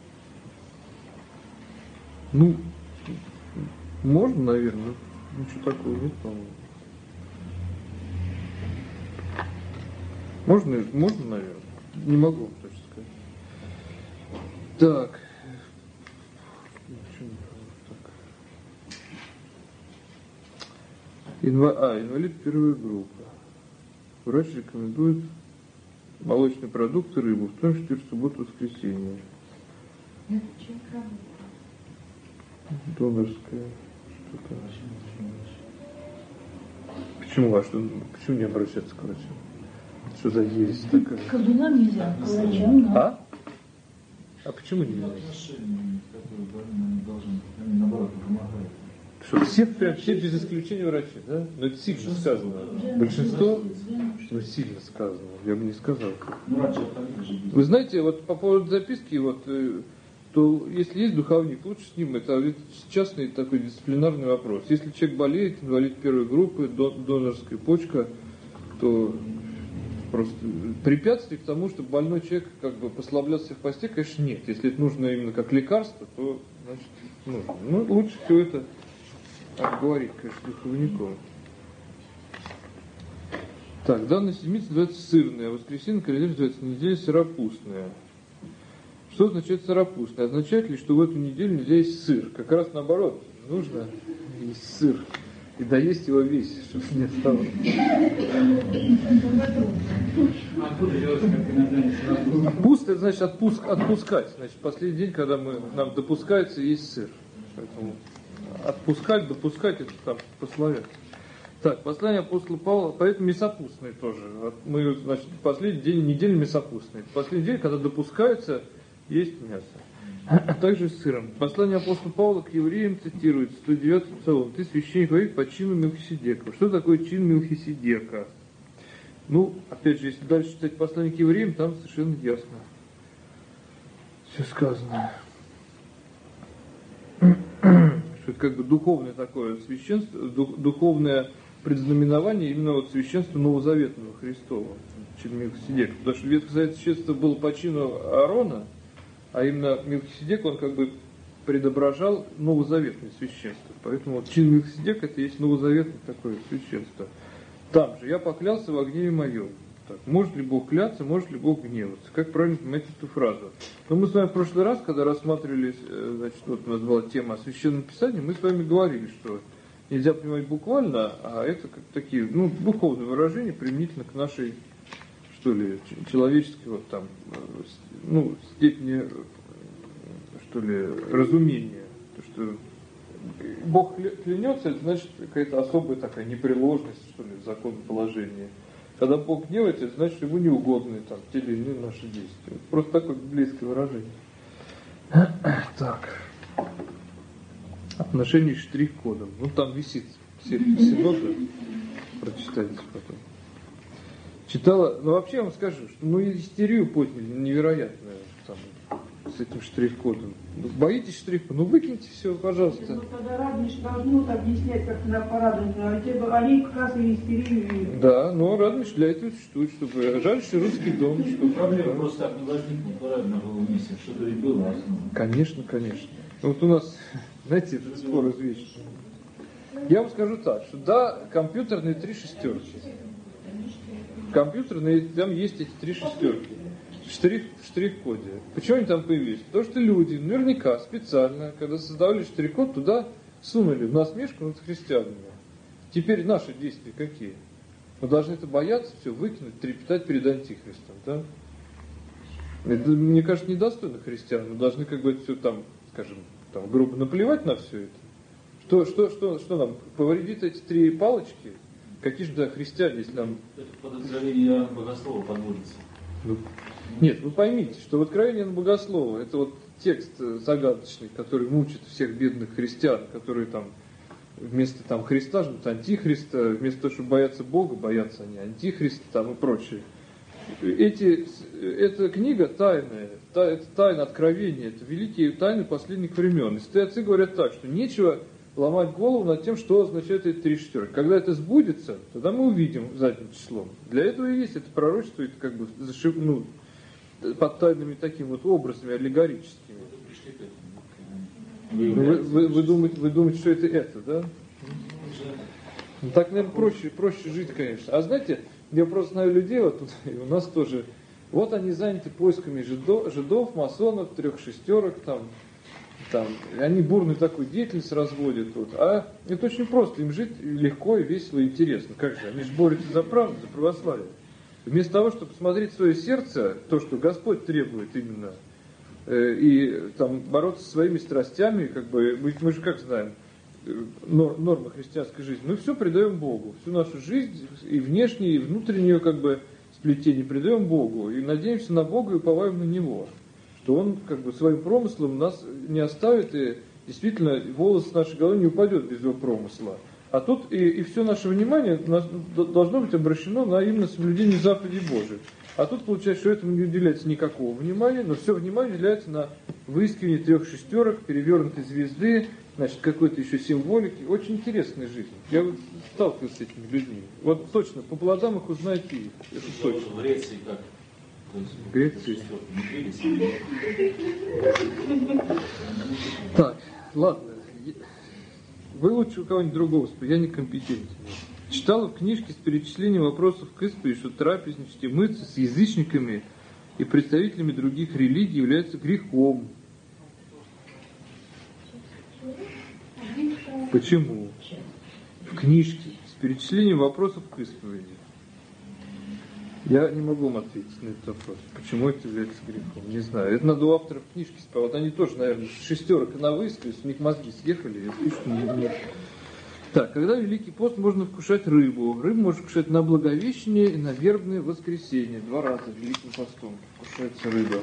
S1: Ну, можно, наверное. Ничего такого нет, по-моему. Можно, можно, наверное. Не могу вам точно сказать. Так. Инва... А, инвалид первой группы. Врач рекомендует молочные продукты, рыбу, в том числе в субботу, воскресенье.
S3: Это чем работает?
S1: Донорская что-то. Почему, а что, почему не обращаться к врачу? Что за ересь такая?
S4: К колдунам нельзя, к врачам, да.
S1: А? А почему нельзя? Что, все, прям, все без исключения врачи, да? Но это сильно сказано. Большинство, ну, сильно сказано, я бы не сказал. Вы знаете, вот по поводу записки, вот, то если есть духовник, лучше с ним, это, это частный такой дисциплинарный вопрос. Если человек болеет, инвалид первой группы, донорская почка, то просто препятствий к тому, чтобы больной человек как бы послаблялся в посте, конечно, нет. Если это нужно именно как лекарство, то, значит, нужно. Ну, лучше все это обговорить, конечно, духовником. Так, данная седмица называется сырная, а воскресенье календарь называется неделя сыропустная. Что означает сыропустная? Означает ли, что в эту неделю нельзя есть сыр? Как раз наоборот, нужно есть сыр. И доесть его весь, чтобы не осталось. Пусто, это значит отпуск, отпускать. Значит, последний день, когда мы, нам допускается есть сыр. Поэтому отпускать, допускать, это там по-славянски. Так, послание апостола Павла, поэтому мясопустные тоже. Мы, значит, последний день недели мясопустные. Последний день, когда допускается есть мясо. А также с сыром. Послание апостола Павла к евреям цитирует сто девятый псалом. Ты священник вовек по чину Мелхиседека. Что такое чин Мелхиседека? Ну, опять же, если дальше читать послание к евреям, там совершенно ясно все сказано. Что это как бы духовное такое священство, духовное предзнаменование именно вот священства Новозаветного Христова, чин Мелхиседека. Потому что Ветхое Заветное священство было по чину Аарона, а именно Мелхиседек, он как бы предображал новозаветное священство. Поэтому вот чин Мелхиседек это есть новозаветное такое священство. Там же я поклялся во гневе моем. Так, может ли Бог кляться, может ли Бог гневаться? Как правильно понимать эту фразу? Но мы с вами в прошлый раз, когда рассматривали, значит, вот у нас была тема о Священном Писании, мы с вами говорили, что нельзя понимать буквально, а это как такие, ну, духовные выражения применительно к нашей, что ли, человеческой вот там, ну, степени, что ли, разумения. То, что Бог клянется, это значит какая-то особая такая непреложность, что ли, законоположения. Когда Бог гневается, это значит, ему неугодны там, те или иные наши действия. Просто такое библейское выражение. Так. Отношение к штрих-кодам. Ну, там висит все синоды. Прочитайте потом. Читала, ну вообще я вам скажу, что ну истерию подняли невероятную там, с этим штрих-кодом. Боитесь штрих-кода? Ну выкиньте все, пожалуйста.
S2: Ну тогда Радмиш должны вот объяснять, как на порадовать, а те бы они как раз и истерию.
S1: Да, но Радмиш для этого существует, чтобы жалься русский дом. Чтобы,
S5: проблема
S1: да.
S5: просто так не возникнет, правильно было вместе, что-то ведь было основано.
S1: Конечно, конечно. Вот у нас, знаете, этот спор извечный. Я вам скажу так, что да, компьютерные три шестерки. Компьютерные, там есть эти три шестерки. В штрих, в штрих-коде. Почему они там появились? Потому что люди наверняка специально, когда создавали штрих-код, туда сунули в насмешку над христианами. Теперь наши действия какие? Мы должны это бояться, все выкинуть, трепетать перед антихристом, да? Это, мне кажется, недостойно христиан. Мы должны как бы это все там, скажем, там, грубо наплевать на все это. Что, что, что, что нам повредит эти три палочки? Какие же да, христиане, если нам...
S5: Это подозрение богослова подводится.
S1: Ну, нет, вы поймите, что в Откровении Богослова это вот текст загадочный, который мучит всех бедных христиан, которые там вместо там Христа ждут антихриста, вместо того, чтобы бояться Бога, боятся они антихриста там и прочее. Эти, эта книга тайная, та, это тайна откровения, это великие тайны последних времен. И святые отцы говорят так, что нечего ломать голову над тем, что означает эти три шестерки. Когда это сбудется, тогда мы увидим задним числом. Для этого и есть это пророчество, это как бы зашив, ну, под тайными такими вот образами аллегорическими. Вы, вы, вы, думаете, вы думаете, что это это, да? Ну, так, наверное, проще, проще жить, конечно. А знаете, я просто знаю людей, вот тут, и у нас тоже, вот они заняты поисками жидов, жидов масонов, трех шестерок, там, там, и они бурную такую деятельность разводят тут. А это очень просто, им жить легко и весело и интересно. Как же, они же борются за правду, за православие. Вместо того, чтобы посмотреть в свое сердце, то, что Господь требует именно, э, и там, бороться со своими страстями, как бы, мы, мы же как знаем, нор, нормы христианской жизни, мы все предаем Богу, всю нашу жизнь, и внешнюю, и внутреннюю, как бы, сплетение предаем Богу, и надеемся на Бога и уповаем на Него, что Он, как бы, своим промыслом нас не оставит, и действительно волос с нашей головы не упадет без Его промысла. А тут и, и все наше внимание должно быть обращено на именно соблюдение заповедей Божьих. А тут получается, что этому не уделяется никакого внимания, но все внимание уделяется на выискивании трех шестерок, перевернутой звезды, значит, какой-то еще символики. Очень интересная жизнь. Я вот сталкивался с этими людьми. Вот точно, по плодам их узнаете их. Это точно.
S5: В Греции как?
S1: В Греции. Так, ладно. Вы лучше у кого-нибудь другого спросите, я некомпетентен. Читала в книжке с перечислением вопросов к исповеди, что трапезничать и мыться с язычниками и представителями других религий является грехом. Почему? В книжке с перечислением вопросов к исповеди. Я не могу вам ответить на этот вопрос. Почему это является грехом? Не знаю. Это надо у авторов книжки спрашивать. Вот они тоже, наверное, шестерок на выискались, у них мозги съехали. Я пишу, нет. Так, когда Великий пост можно вкушать рыбу? Рыбу можно вкушать на Благовещение и на Вербное воскресенье. Два раза Великим постом вкушается рыба.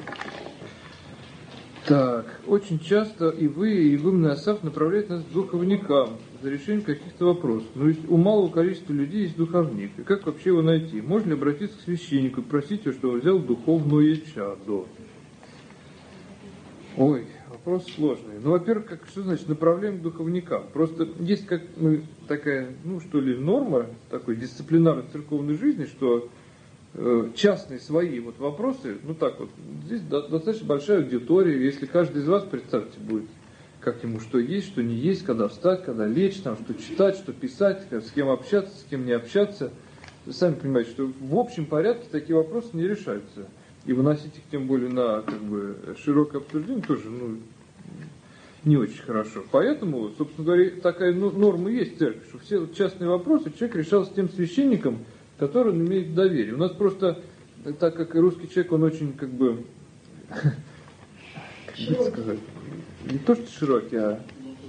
S1: Так, очень часто и вы, и игумен Иосаф направляют нас к духовникам за решением каких-то вопросов. Но ведь у малого количества людей есть духовник. И как вообще его найти? Можно ли обратиться к священнику и просить его, чтобы он взял духовное чадо? Ой, вопрос сложный. Ну, во-первых, как, что значит направляем к духовникам? Просто есть как ну, такая, ну что ли, норма такой дисциплинарной церковной жизни, что частные свои вот вопросы, ну так вот, здесь достаточно большая аудитория, если каждый из вас, представьте, будет, как ему что есть, что не есть, когда встать, когда лечь, там, что читать, что писать, с кем общаться, с кем не общаться. Вы сами понимаете, что в общем порядке такие вопросы не решаются. И выносить их тем более на как бы, широкое обсуждение тоже ну, не очень хорошо. Поэтому, собственно говоря, такая норма есть в церкви, что все частные вопросы человек решал с тем священником, который он имеет доверие. У нас просто, так как и русский человек, он очень, как бы, как бы сказать, не то что широкий, а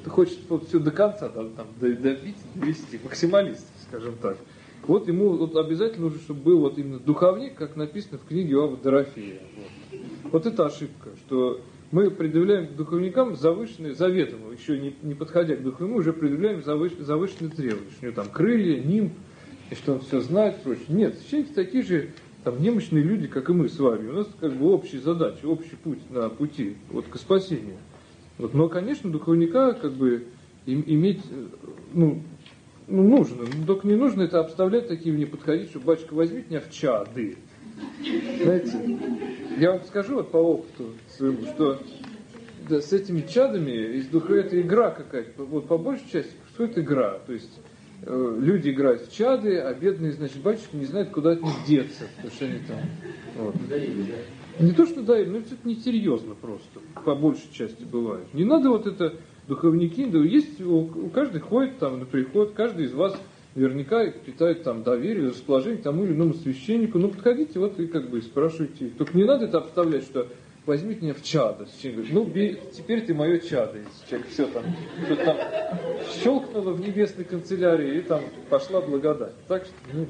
S1: хочет вот все до конца там, там, добить, довести, максималист, скажем так. Вот ему вот обязательно нужно, чтобы был вот именно духовник, как написано в книге Иоанна Дорофея. Вот. вот это ошибка, что мы предъявляем к духовникам завышенные, заведомо, еще не, не подходя к духовнику, уже предъявляем завыш, завышенные требования, что у него там крылья, нимб, и что он все знает, прочее. Нет, священники такие же там немощные люди, как и мы с вами. У нас как бы общая задача, общий путь на пути вот, к спасению. Вот. Но, конечно, духовника как бы им, иметь, ну, ну, нужно. Но только не нужно это обставлять такими, не подходить, что батюшка, возьмите меня в чады. Знаете, я вам скажу вот по опыту своему, что да, с этими чадами из духа это игра какая-то. Вот по большей части, что это игра? То есть э, люди играют в чады, а бедные, значит, батюшки не знают, куда от них деться. Потому что они там. Вот. Не то, что да, но это несерьезно просто. По большей части бывает. Не надо вот это духовники, да, есть, у, у каждый ходит там на приход, каждый из вас наверняка питает там доверие, расположение к тому или иному священнику. Ну, подходите вот и как бы спрашивайте. Только не надо это обставлять, что возьмите меня в чадо. Священник говорит, ну, бей, теперь ты мое чадо. Если человек все там, что-то там щелкнуло в небесной канцелярии и там пошла благодать. Так что, ну...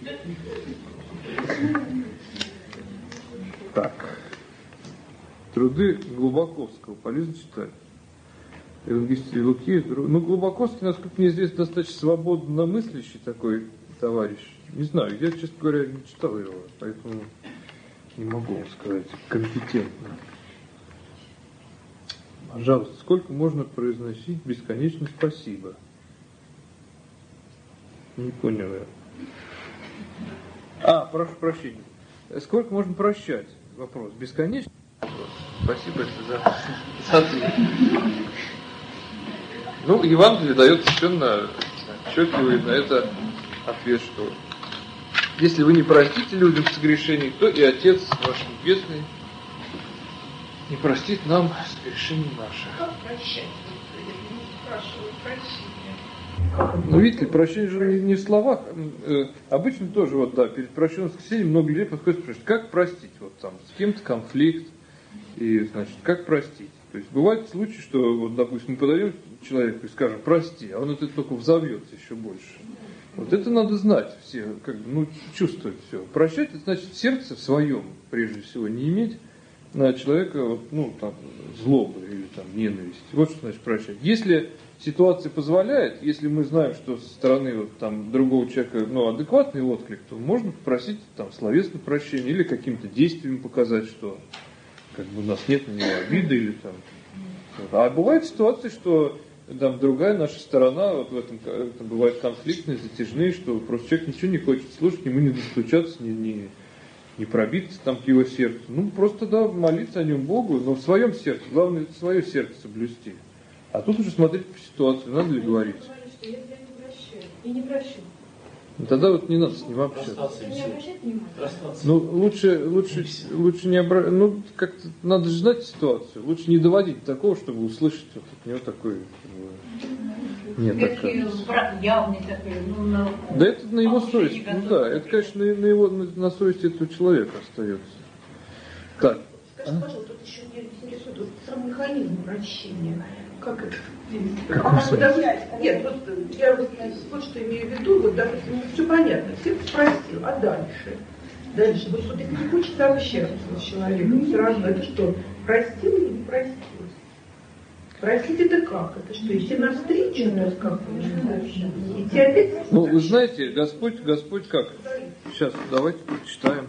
S1: Так. Труды Глубоковского полезно читать. Евангелистий Луки. Ну, Глубоковский, насколько мне известно, достаточно свободно мыслящий такой товарищ. Не знаю, я, честно говоря, не читал его, поэтому не могу вам сказать компетентно. Пожалуйста, сколько можно произносить бесконечно спасибо? Не понял я. А, прошу прощения. Сколько можно прощать? Вопрос. Бесконечно? Спасибо за, за ответ. Ну, Евангелие дает совершенно отчетливый на это ответ, что если вы не простите людям согрешений, то и Отец ваш Небесный не простит нам согрешений наших.
S2: Как прощать? Я не спрашиваю прощения.
S1: Ну, видите ли, прощение же не в словах. Обычно тоже, вот, да, перед прощенным воскресеньем много людей подходят и спрашивают, как простить? Вот там, с кем-то конфликт, и, значит, как простить? То есть, бывают случаи, что, вот, допустим, мы подаем человеку и скажем, прости, а он это только взовьется еще больше. Вот это надо знать все, как бы, ну, чувствовать все. Прощать, это значит в сердце в своем, прежде всего, не иметь на человека, вот, ну, там, злобы или там ненависти. Вот что значит прощать. Если ситуация позволяет, если мы знаем, что со стороны вот, там, другого человека, ну, адекватный отклик, то можно попросить там словесное прощение или каким-то действием показать, что как бы у нас нет на него обиды или там. А бывают ситуации, что там другая наша сторона, вот в этом это бывают конфликтные, затяжные, что просто человек ничего не хочет слушать, ему не достучаться, не, не, не пробиться там к его сердцу. Ну, просто, да, молиться о нем Богу, но в своем сердце, главное, свое сердце соблюсти. А тут уже смотреть по ситуации, надо ли говорить.
S2: Что если я не прощаю и не прощу.
S1: Ну, тогда вот не надо с ним общаться.
S2: Не обращать внимания.
S1: Ну, лучше, лучше, лучше не обра... Ну, как-то надо же знать ситуацию. Лучше не доводить до такого, чтобы услышать вот от него такой... Нет,
S4: Если брат явный такой, ну, на...
S1: Да это на его совести. Ну да, это, конечно, на, на его, на, на совести этого человека остается. Так.
S2: Скажи, пожалуйста, тут еще меня интересует вот сам механизм прощения. Как это?
S1: Как
S2: А подавлять? Нет, просто я вот, вот что имею в виду, вот, допустим, все понятно, всех спросил, а дальше? Дальше, вот, вот если не хочется общаться с человеком, все равно, это что, простил или не простил? Простить это как? Это что, идти навстречу, ну, как идти опять?
S1: Ну, вы знаете, Господь, Господь как? Сейчас, давайте прочитаем.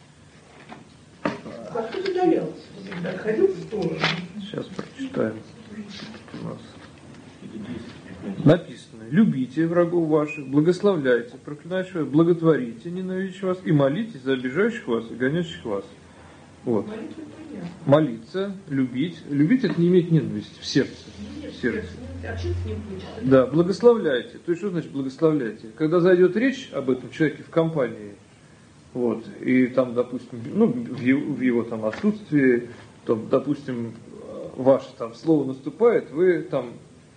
S2: Господь удалялся, отходил в сторону.
S1: Сейчас прочитаем. У нас написано: любите врагов ваших, благословляйте проклинающих вас, благотворите ненавидящих вас и молитесь за обижающих вас и гонящих вас. Вот. Молиться, любить. Любить — это не иметь ненависти в сердце. В сердце. Да, благословляйте. То есть, что значит благословляйте? Когда зайдет речь об этом человеке в компании, вот, и там, допустим, ну, в его, в его там отсутствии, то, допустим, ваше там слово наступает, вы там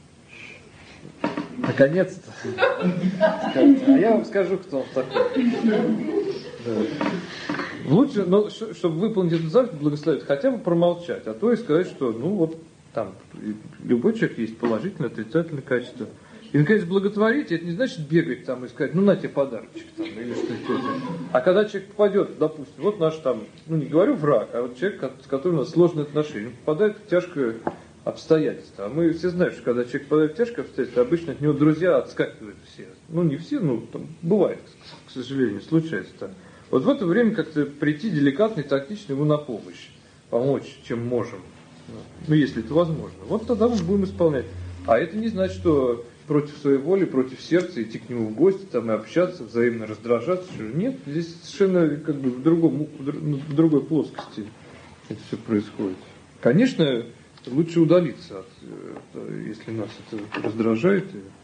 S1: наконец-то скажете, а я вам скажу, кто он такой. Да. Лучше, но чтобы выполнить эту заповедь, благословить, хотя бы промолчать, а то и сказать, что ну вот Там любой человек есть положительное, отрицательное качество. И, наконец, благотворить, это не значит бегать там и сказать, ну на тебе подарочек там, или что-то. А когда человек попадет, допустим, вот наш там, ну не говорю враг, а вот человек, с которым у нас сложные отношения, он попадает в тяжкое обстоятельство. А мы все знаем, что когда человек попадает в тяжкое обстоятельство, обычно от него друзья отскакивают все. Ну не все, ну там бывает, к сожалению, случается так. Вот в это время как-то прийти деликатно и тактично ему на помощь, помочь, чем можем. Ну, если это возможно. Вот тогда мы будем исполнять. А это не значит, что против своей воли, против сердца идти к нему в гости, там и общаться, взаимно раздражаться. Нет, здесь совершенно как бы в, другом, в другой плоскости это все происходит. Конечно, лучше удалиться, от, если нас это раздражает.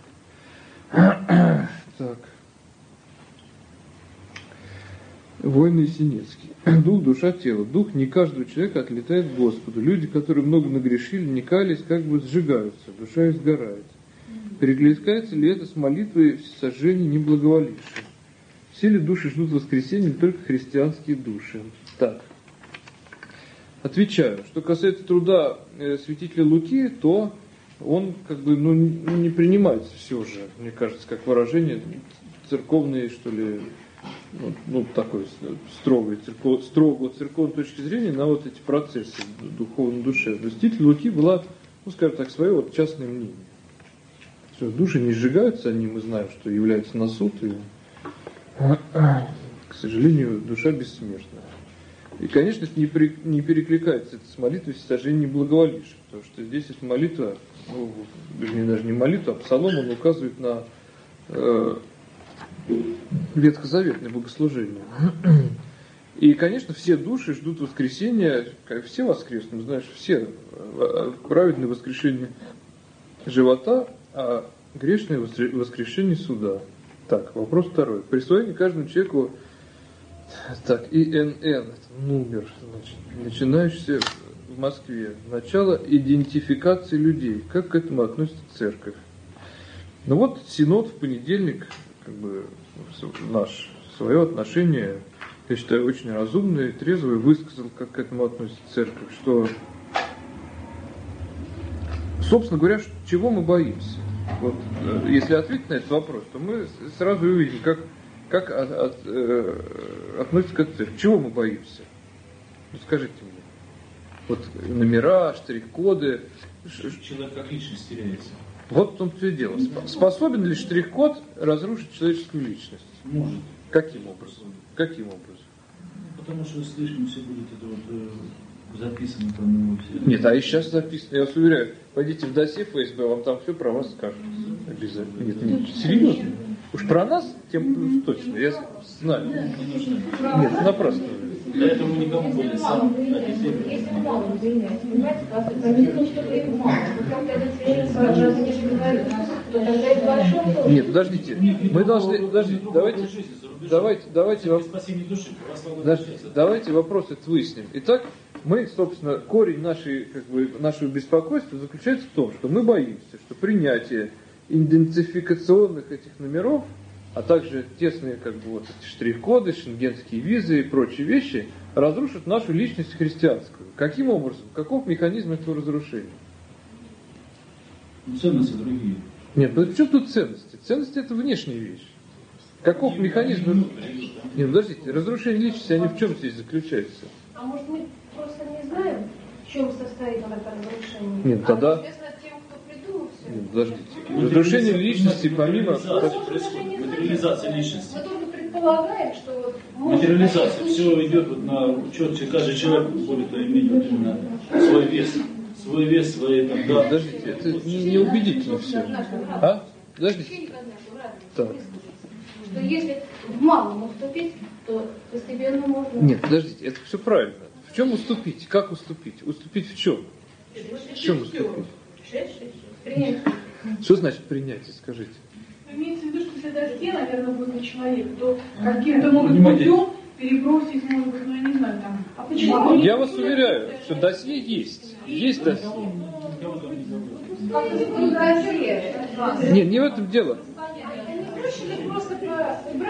S1: Так. Войны Есенинский. Дух, душа, тело. Дух не каждого человека отлетает к Господу. Люди, которые много нагрешили, не каялись, как бы сжигаются, душа их сгорает. Перекликается ли это с молитвой всесожжения не благоволившим? Все ли души ждут воскресения, или только христианские души? Так. Отвечаю. Что касается труда э, святителя Луки, то он как бы ну, не принимается все же, мне кажется, как выражение церковные, что ли, ну, ну такой строгой, церков, строго церковной точки зрения на вот эти процессы духовной души. Святитель Луки была, ну скажем так, свое вот частное мнение. Все, души не сжигаются, они мы знаем, что являются на суд, и, к сожалению, душа бессмертна. И, конечно, это не, при, не перекликается это с молитвой всесожжения неблаговоливших, потому что здесь эта молитва, ну, вернее, даже не молитва, а псалом, он указывает на э, ветхозаветное богослужение. И, конечно, все души ждут воскресения, как все воскреснут, знаешь, все праведное воскрешение живота, а грешное воскрешение суда. Так, вопрос второй. Присвоение каждому человеку, так, И Н Н, номер, значит, начинающийся в Москве. Начало идентификации людей. Как к этому относится церковь? Ну вот, Синод в понедельник, как бы, наш, свое отношение, я считаю, очень разумное и трезвое, высказал, как к этому относится церковь, что, собственно говоря, чего мы боимся? Вот, если ответить на этот вопрос, то мы сразу увидим, как, как от, от, э, относится к церкви. Чего мы боимся? Ну, скажите мне. Вот номера, штрих-коды.
S5: Человек как личность теряется.
S1: Вот в том все и дело. Способен ли штрих-код разрушить человеческую личность?
S5: Может.
S1: Каким образом? Каким образом?
S5: Потому что слишком все будет это вот э, записано про него.
S1: Нет, а и сейчас записано. Я вас уверяю, пойдите в досье ФСБ, вам там все про вас скажут. Обязательно. Нет, нет, серьезно. Уж про нас, тем точно, я знаю. Нет, напрасно.
S5: Поэтому никому будет сам.
S3: Если мало выделяется, понимаете, как это что-то их мало. Вот как этот священник раз не говорит, то тогда и большой тоже.
S1: Нет, подождите. Мы должны, подождите, давайте, давайте, давайте, подождите, давайте вопрос этот выясним. Итак, мы, собственно, корень нашей, как бы, нашего беспокойства заключается в том, что мы боимся, что принятие идентификационных этих номеров, а также тесные как бы, вот, эти штрих-коды, шенгенские визы и прочие вещи разрушат нашу личность христианскую. Каким образом? Каков механизм этого разрушения?
S5: Ценности другие.
S1: Нет, ну в чем тут ценности? Ценности это внешняя вещь. Каков механизм? Нет, подождите, разрушение личности, они в чем здесь заключаются?
S3: А может мы просто не знаем, в чем состоит это разрушение?
S1: Нет, тогда...
S3: А известно тем, кто придумал все.
S1: Нет, подождите. Разрушение личности помимо...
S5: Материализация личности.
S3: Мы только предполагаем, что вот...
S5: Материализация. Все идет вот на учет. Каждый человек будет иметь вот именно свой вес. Свой вес, свои там, да.
S1: Подождите, это не, не убедительно все. А? Подождите. Так.
S3: Что если в малом уступить, то постепенно можно...
S1: Нет, подождите, это все правильно. В чем уступить? Как уступить? Уступить в чем? В чем уступить?
S3: Принять.
S1: Что значит принятие, скажите?
S2: Имеется в виду, что если досье, наверное, будет на человека, то каким-то новым путем перебросить, может быть, ну я не знаю, там. А почему?
S1: Я вас уверяю, что досье есть. Есть досье. Нет, не в этом дело.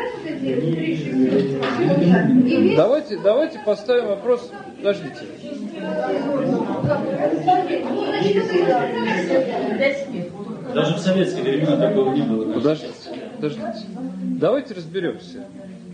S1: Давайте, давайте поставим вопрос. Подождите.
S5: Даже в советские времена такого не было.
S1: Подождите, подождите. Давайте разберемся.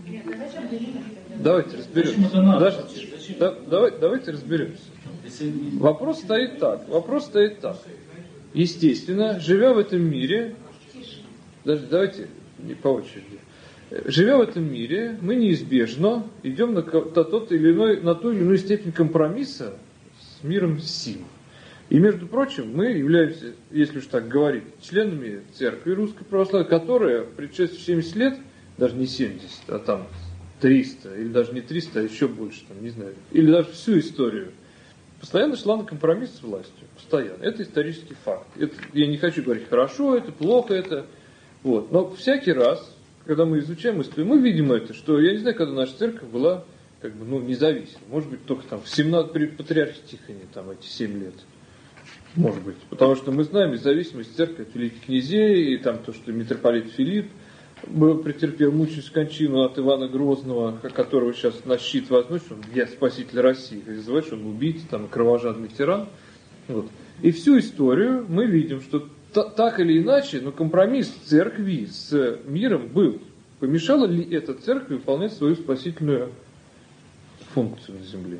S1: Давайте разберемся. Подождите. Да, давай, давайте разберемся. Вопрос стоит так. Вопрос стоит так. Естественно, живя в этом мире, даже давайте не по очереди. Живя в этом мире, мы неизбежно идем на, тот или иной, на ту или иную степень компромисса с миром сил. И, между прочим, мы являемся, если уж так говорить, членами церкви Русской Православной, которая в предшествующие семьдесят лет, даже не семьдесят, а там триста, или даже не триста, а еще больше, там, не знаю, или даже всю историю, постоянно шла на компромисс с властью. Постоянно. Это исторический факт. Это, я не хочу говорить, хорошо это, плохо это. Вот. Но всякий раз, когда мы изучаем историю, мы видим это, что я не знаю, когда наша церковь была как бы, ну, независима. Может быть, только там в семнадцать при патриархе Тихоне, там эти семь лет. Может быть. Потому что мы знаем независимость церкви от великих князей, и там то, что митрополит Филипп претерпел мученическую кончину от Ивана Грозного, которого сейчас на щит возносит, он я спаситель России, называют, что он убийца, там, кровожадный тиран. Вот. И всю историю мы видим, что та, так или иначе, но компромисс церкви с миром был. Помешала ли эта церковь выполнять свою спасительную функцию на земле?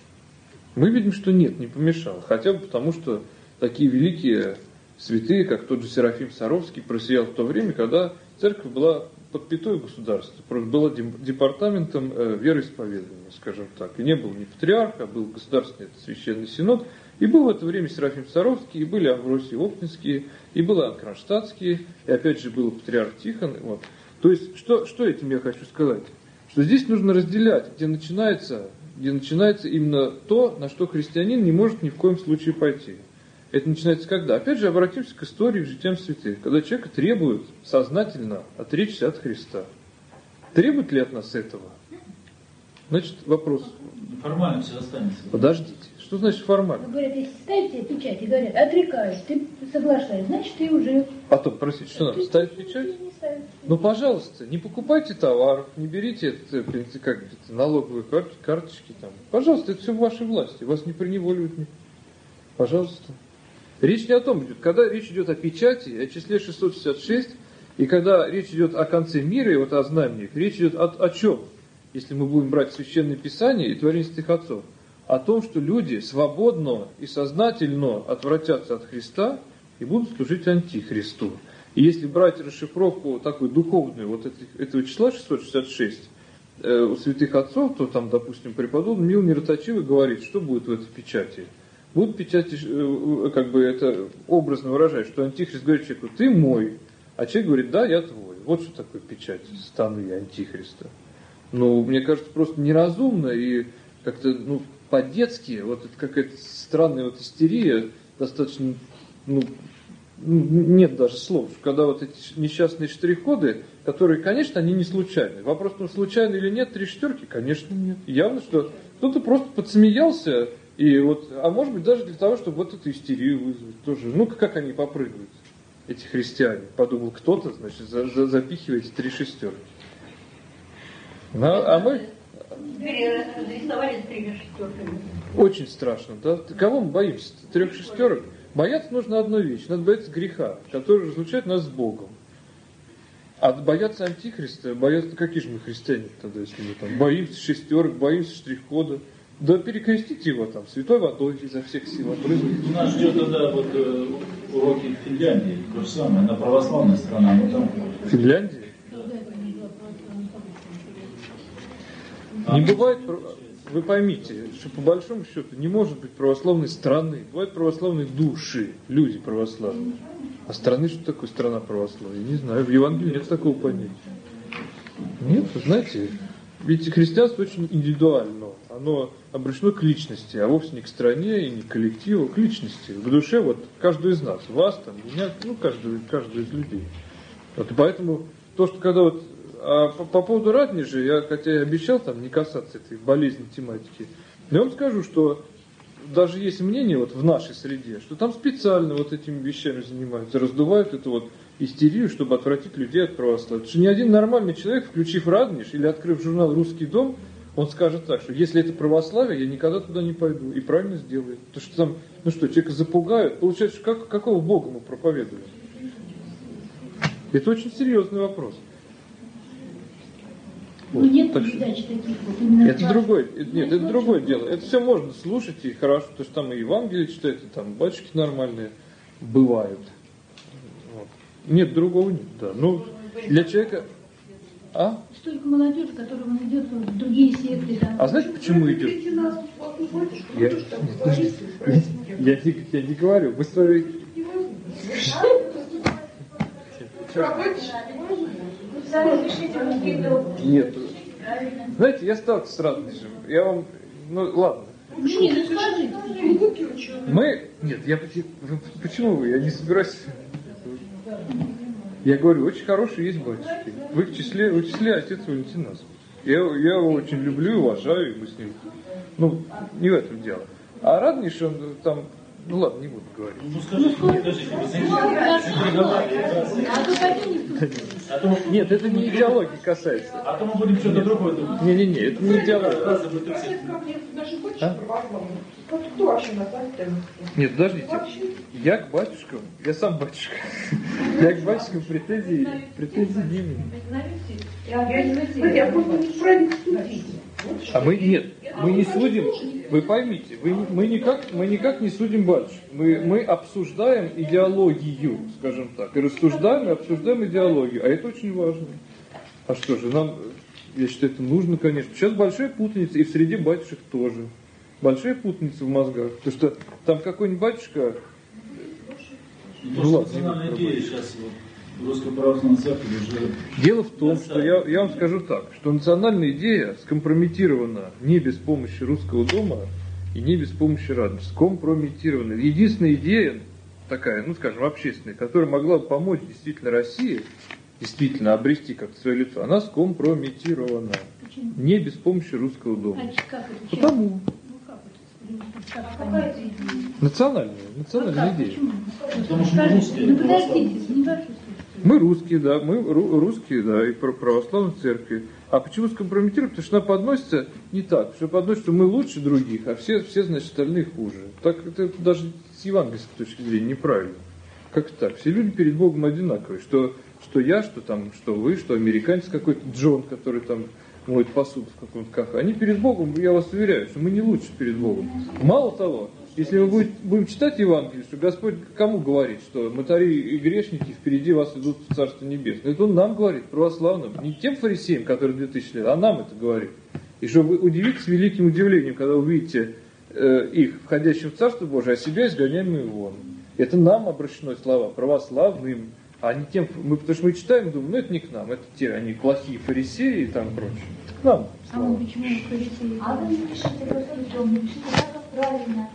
S1: Мы видим, что нет, не помешало. Хотя бы потому, что такие великие святые, как тот же Серафим Саровский, просиял в то время, когда церковь была под пятой государства, была департаментом вероисповедания, скажем так. И не было ни патриарха, был государственный священный синод. И был в это время Серафим Саровский, и были Амвросий Оптинский, и был Иоанн Кронштадтский, и опять же был патриарх Тихон. Вот. То есть, что, что этим я хочу сказать? Что здесь нужно разделять, где начинается, где начинается именно то, на что христианин не может ни в коем случае пойти. Это начинается когда? Опять же, обратимся к истории житиям святых. Когда человек требует сознательно отречься от Христа. Требует ли от нас этого? Значит, вопрос.
S5: Формально все останется.
S1: Подождите. Что значит формально?
S3: Говорят, если ставите печать и говорят, отрекаюсь, ты соглашаешься, значит, ты уже...
S1: Потом, простите, что надо, ставить печать? Ну, пожалуйста, не покупайте товаров, не берите это, как это, налоговые карточки там. Пожалуйста, это все в вашей власти, вас не приневоливают. Пожалуйста. Речь не о том идет, когда речь идет о печати, о числе шестьсот шестьдесят шесть, и когда речь идет о конце мира и вот о знамениях, речь идет о, о чем? Если мы будем брать Священное Писание и творение святых отцов, о том, что люди свободно и сознательно отвратятся от Христа и будут служить антихристу. И если брать расшифровку такую духовную вот этих, этого числа шестьсот шестьдесят шесть э, у святых отцов, то там, допустим, преподобный Мил Мироточивый говорит, что будет в этой печати. Будут печати, э, как бы это образно выражать, что антихрист говорит человеку, ты мой, а человек говорит, да, я твой. Вот что такое печать станы антихриста. Ну, мне кажется, просто неразумно и как-то, ну, по-детски, вот это какая-то странная вот истерия, достаточно, ну, нет даже слов, когда вот эти несчастные штрих-коды, которые, конечно, они не случайны. Вопрос, ну, случайно или нет, три шестерки, конечно, нет. Явно, что кто-то просто подсмеялся, и вот, а может быть, даже для того, чтобы вот эту истерию вызвать тоже. Ну-ка, как они попрыгают, эти христиане, подумал кто-то, значит, за, за, запихиваете три шестерки. Ну, а мы...
S4: Рисовали три шестерками.
S1: Очень страшно, да? Кого мы боимся? Трех шестерок? Бояться нужно одну вещь. Надо бояться греха, который разлучает нас с Богом. А бояться антихриста, бояться, какие же мы христиане тогда, если мы там боимся шестерок, боимся штрих-кода. Да перекрестите его там святой водой изо всех сил.
S5: У нас ждет тогда вот э, уроки в Финляндии, то же самое, она православная страна, но там...
S1: Финляндия? Не бывает, вы поймите, что по большому счету не может быть православной страны. Бывают православные души, люди православные. А страны, что такое страна православия? Не знаю, в Евангелии нет такого понятия. Нет, знаете, ведь христианство очень индивидуально. Оно обращено к личности, а вовсе не к стране и не к коллективу, к личности, к душе, вот каждого из нас, вас, там, меня, ну, каждого, каждого из людей. Вот, и поэтому то, что когда вот А по, по поводу Раднежа, я хотя и обещал там не касаться этой болезненной тематики, но я вам скажу, что даже есть мнение вот в нашей среде, что там специально вот этими вещами занимаются, раздувают эту вот истерию, чтобы отвратить людей от православия. Потому что ни один нормальный человек, включив Раднеж или открыв журнал «Русский дом», Он скажет так, что если это православие, я никогда туда не пойду. И правильно сделает. Потому что там, ну что, человека запугают. Получается, как, какого Бога мы проповедуем? Это очень серьезный вопрос.
S3: Ну
S1: Вот,
S3: нет
S1: так
S3: передач
S1: что...
S3: таких вот. Именно
S1: Это другое, нет, это другое дело. Это все можно слушать и хорошо, потому что там и Евангелие читают, и там батюшки нормальные бывают. Вот. Нет, другого нет, да. Ну, для человека... А?
S3: Столько молодежи, которая вон идет в другие секты. Там.
S1: А знаете, почему идет? Я, я, я, не, я не говорю. Мы с вами... Нет. Знаете, я сталкивался с разными. Я вам... Ну, ладно.
S3: Не, ну скажите.
S1: Мы... Нет, я... Почему вы? Я не собираюсь... Я говорю, очень хорошие есть батюшки. В их числе, в их числе отец Валентин Насыпов. Я, я его очень люблю и уважаю, и мы с ним... Ну, не в этом дело. А Радонеж, он там... Ну ладно, не буду говорить.
S5: Ну скажите, скажите,
S1: Нет, это не идеологии касается.
S5: А то мы будем что-то другое думать.
S1: Не-не-не, это не идеология. А?
S2: Кто вообще нас оставил?
S1: Нет, подождите. Я к батюшкам, я сам батюшка. Я к батюшкам претензий, претензий не имею.
S2: Я просто не вправе судить.
S1: А мы нет, мы не судим, вы поймите, вы, мы, никак, мы никак не судим батюшек. Мы, мы обсуждаем идеологию, скажем так, и рассуждаем, и обсуждаем идеологию, а это очень важно. А что же, нам, я считаю, это нужно, конечно. Сейчас большая путаница, и в среде батюшек тоже. Большая путаница в мозгах, потому что там какой-нибудь батюшка...
S5: Ну, ладно, национальная идея сейчас вот. Русская православная церковь уже...
S1: Дело в том, что я, я вам скажу так, что национальная идея скомпрометирована не без помощи Русского дома и не без помощи Радонежа. Скомпрометирована. Единственная идея такая, ну скажем, общественная, которая могла бы помочь действительно России, действительно обрести как-то свое лицо, она скомпрометирована. Почему? Не без помощи Русского дома.
S3: А как это?
S1: Потому.
S3: Ну как это?
S1: Национальная, национальная
S3: а
S1: идея.
S3: Почему?
S5: Потому что мы русские.
S3: Ну подождите, не ваши.
S1: Мы русские, да, мы ру- русские, да, и православной церкви. А почему скомпрометировать? Потому что она подносится не так, что подносится, что мы лучше других, а все, все, значит, остальные хуже. Так это даже с евангельской точки зрения неправильно. Как так? Все люди перед Богом одинаковые. Что, что я, что там, что вы, что американец какой-то Джон, который там моет посуду в каком-то кафе. Они перед Богом, я вас уверяю, что мы не лучше перед Богом. Мало того, если мы будем, будем читать Евангелие, что Господь кому говорит, что мытари и грешники впереди вас идут в Царство Небесное? Это Он нам говорит, православным, не тем фарисеям, которые две тысячи лет, а нам это говорит. И что вы удивитесь великим удивлением, когда увидите э, их, входящих в Царство Божие, а себя изгоняемые вон. Это нам обращено слова, православным, а не тем, мы, потому что мы читаем и думаем, ну это не к нам, это те, они плохие фарисеи и там прочее. К нам
S3: А он почему фарисеи?
S4: А вы не пишите просто не пишите как правильно.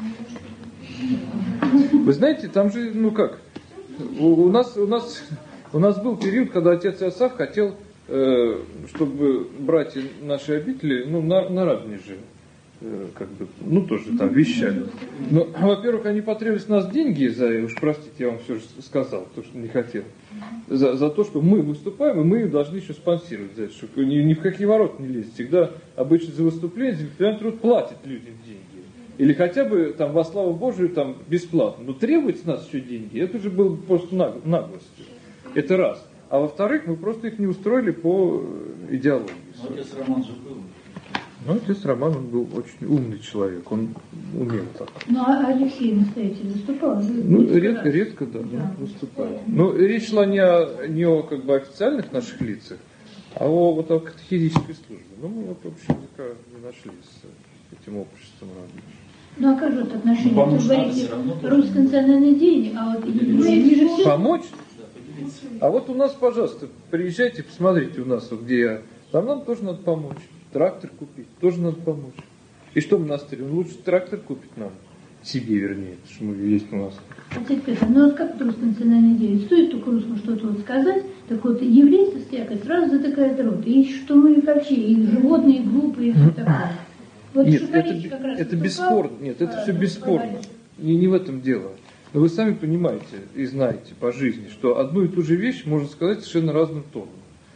S1: Вы знаете, там же, ну как, у, у, нас, у, нас, у нас был период, когда отец Иосаф хотел, э, чтобы братья наши обители, ну, на, на Радонеже, э, как бы, ну, тоже там вещали. Но, во-первых, они потребовали с нас деньги за, уж простите, я вам все же сказал, то, что не хотел, за, за то, что мы выступаем, и мы должны еще спонсировать за это, чтобы ни, ни в какие ворота не лезть. Всегда обычно за выступление, за интеллектуальный труд платят людям деньги. Или хотя бы там во славу Божию там бесплатно. Но требовать с нас еще деньги, это же было просто наглостью. Это раз. А во-вторых, мы просто их не устроили по идеологии.
S5: Отец Роман же был.
S1: Ну, отец Роман, он был очень умный человек, он умел так.
S3: Ну, а Алексей настоятель выступал?
S1: Ну, редко, редко, да, да. выступает. Но речь шла не о, не о как бы официальных наших лицах, а о вот о катехизической службе. Ну, мы вот общего языка не нашли с этим обществом Радонежа.
S3: Ну, а как же это отношение?
S5: Ну,
S3: Вы говорите, русское национальное деяние, а вот они же все...
S1: Помочь? А вот у нас, пожалуйста, приезжайте, посмотрите у нас, вот где я. Там нам тоже надо помочь. Трактор купить, тоже надо помочь. И что монастырь? Он лучше трактор купит нам. Себе, вернее, потому что мы есть у нас.
S3: Отец Петр, ну вот как русское национальное деяние? Стоит только русскому что-то вот сказать, так вот еврейство всякое сразу затыкает рот. И что мы вообще, и животные, и глупые, и все такое. Вот
S1: Нет,
S3: Шухаревич
S1: это,
S3: как раз
S1: это
S3: выступал,
S1: бесспорно. Нет, это все бесспорно. Не, не в этом дело. Но вы сами понимаете и знаете по жизни, что одну и ту же вещь можно сказать совершенно разным тоном. Что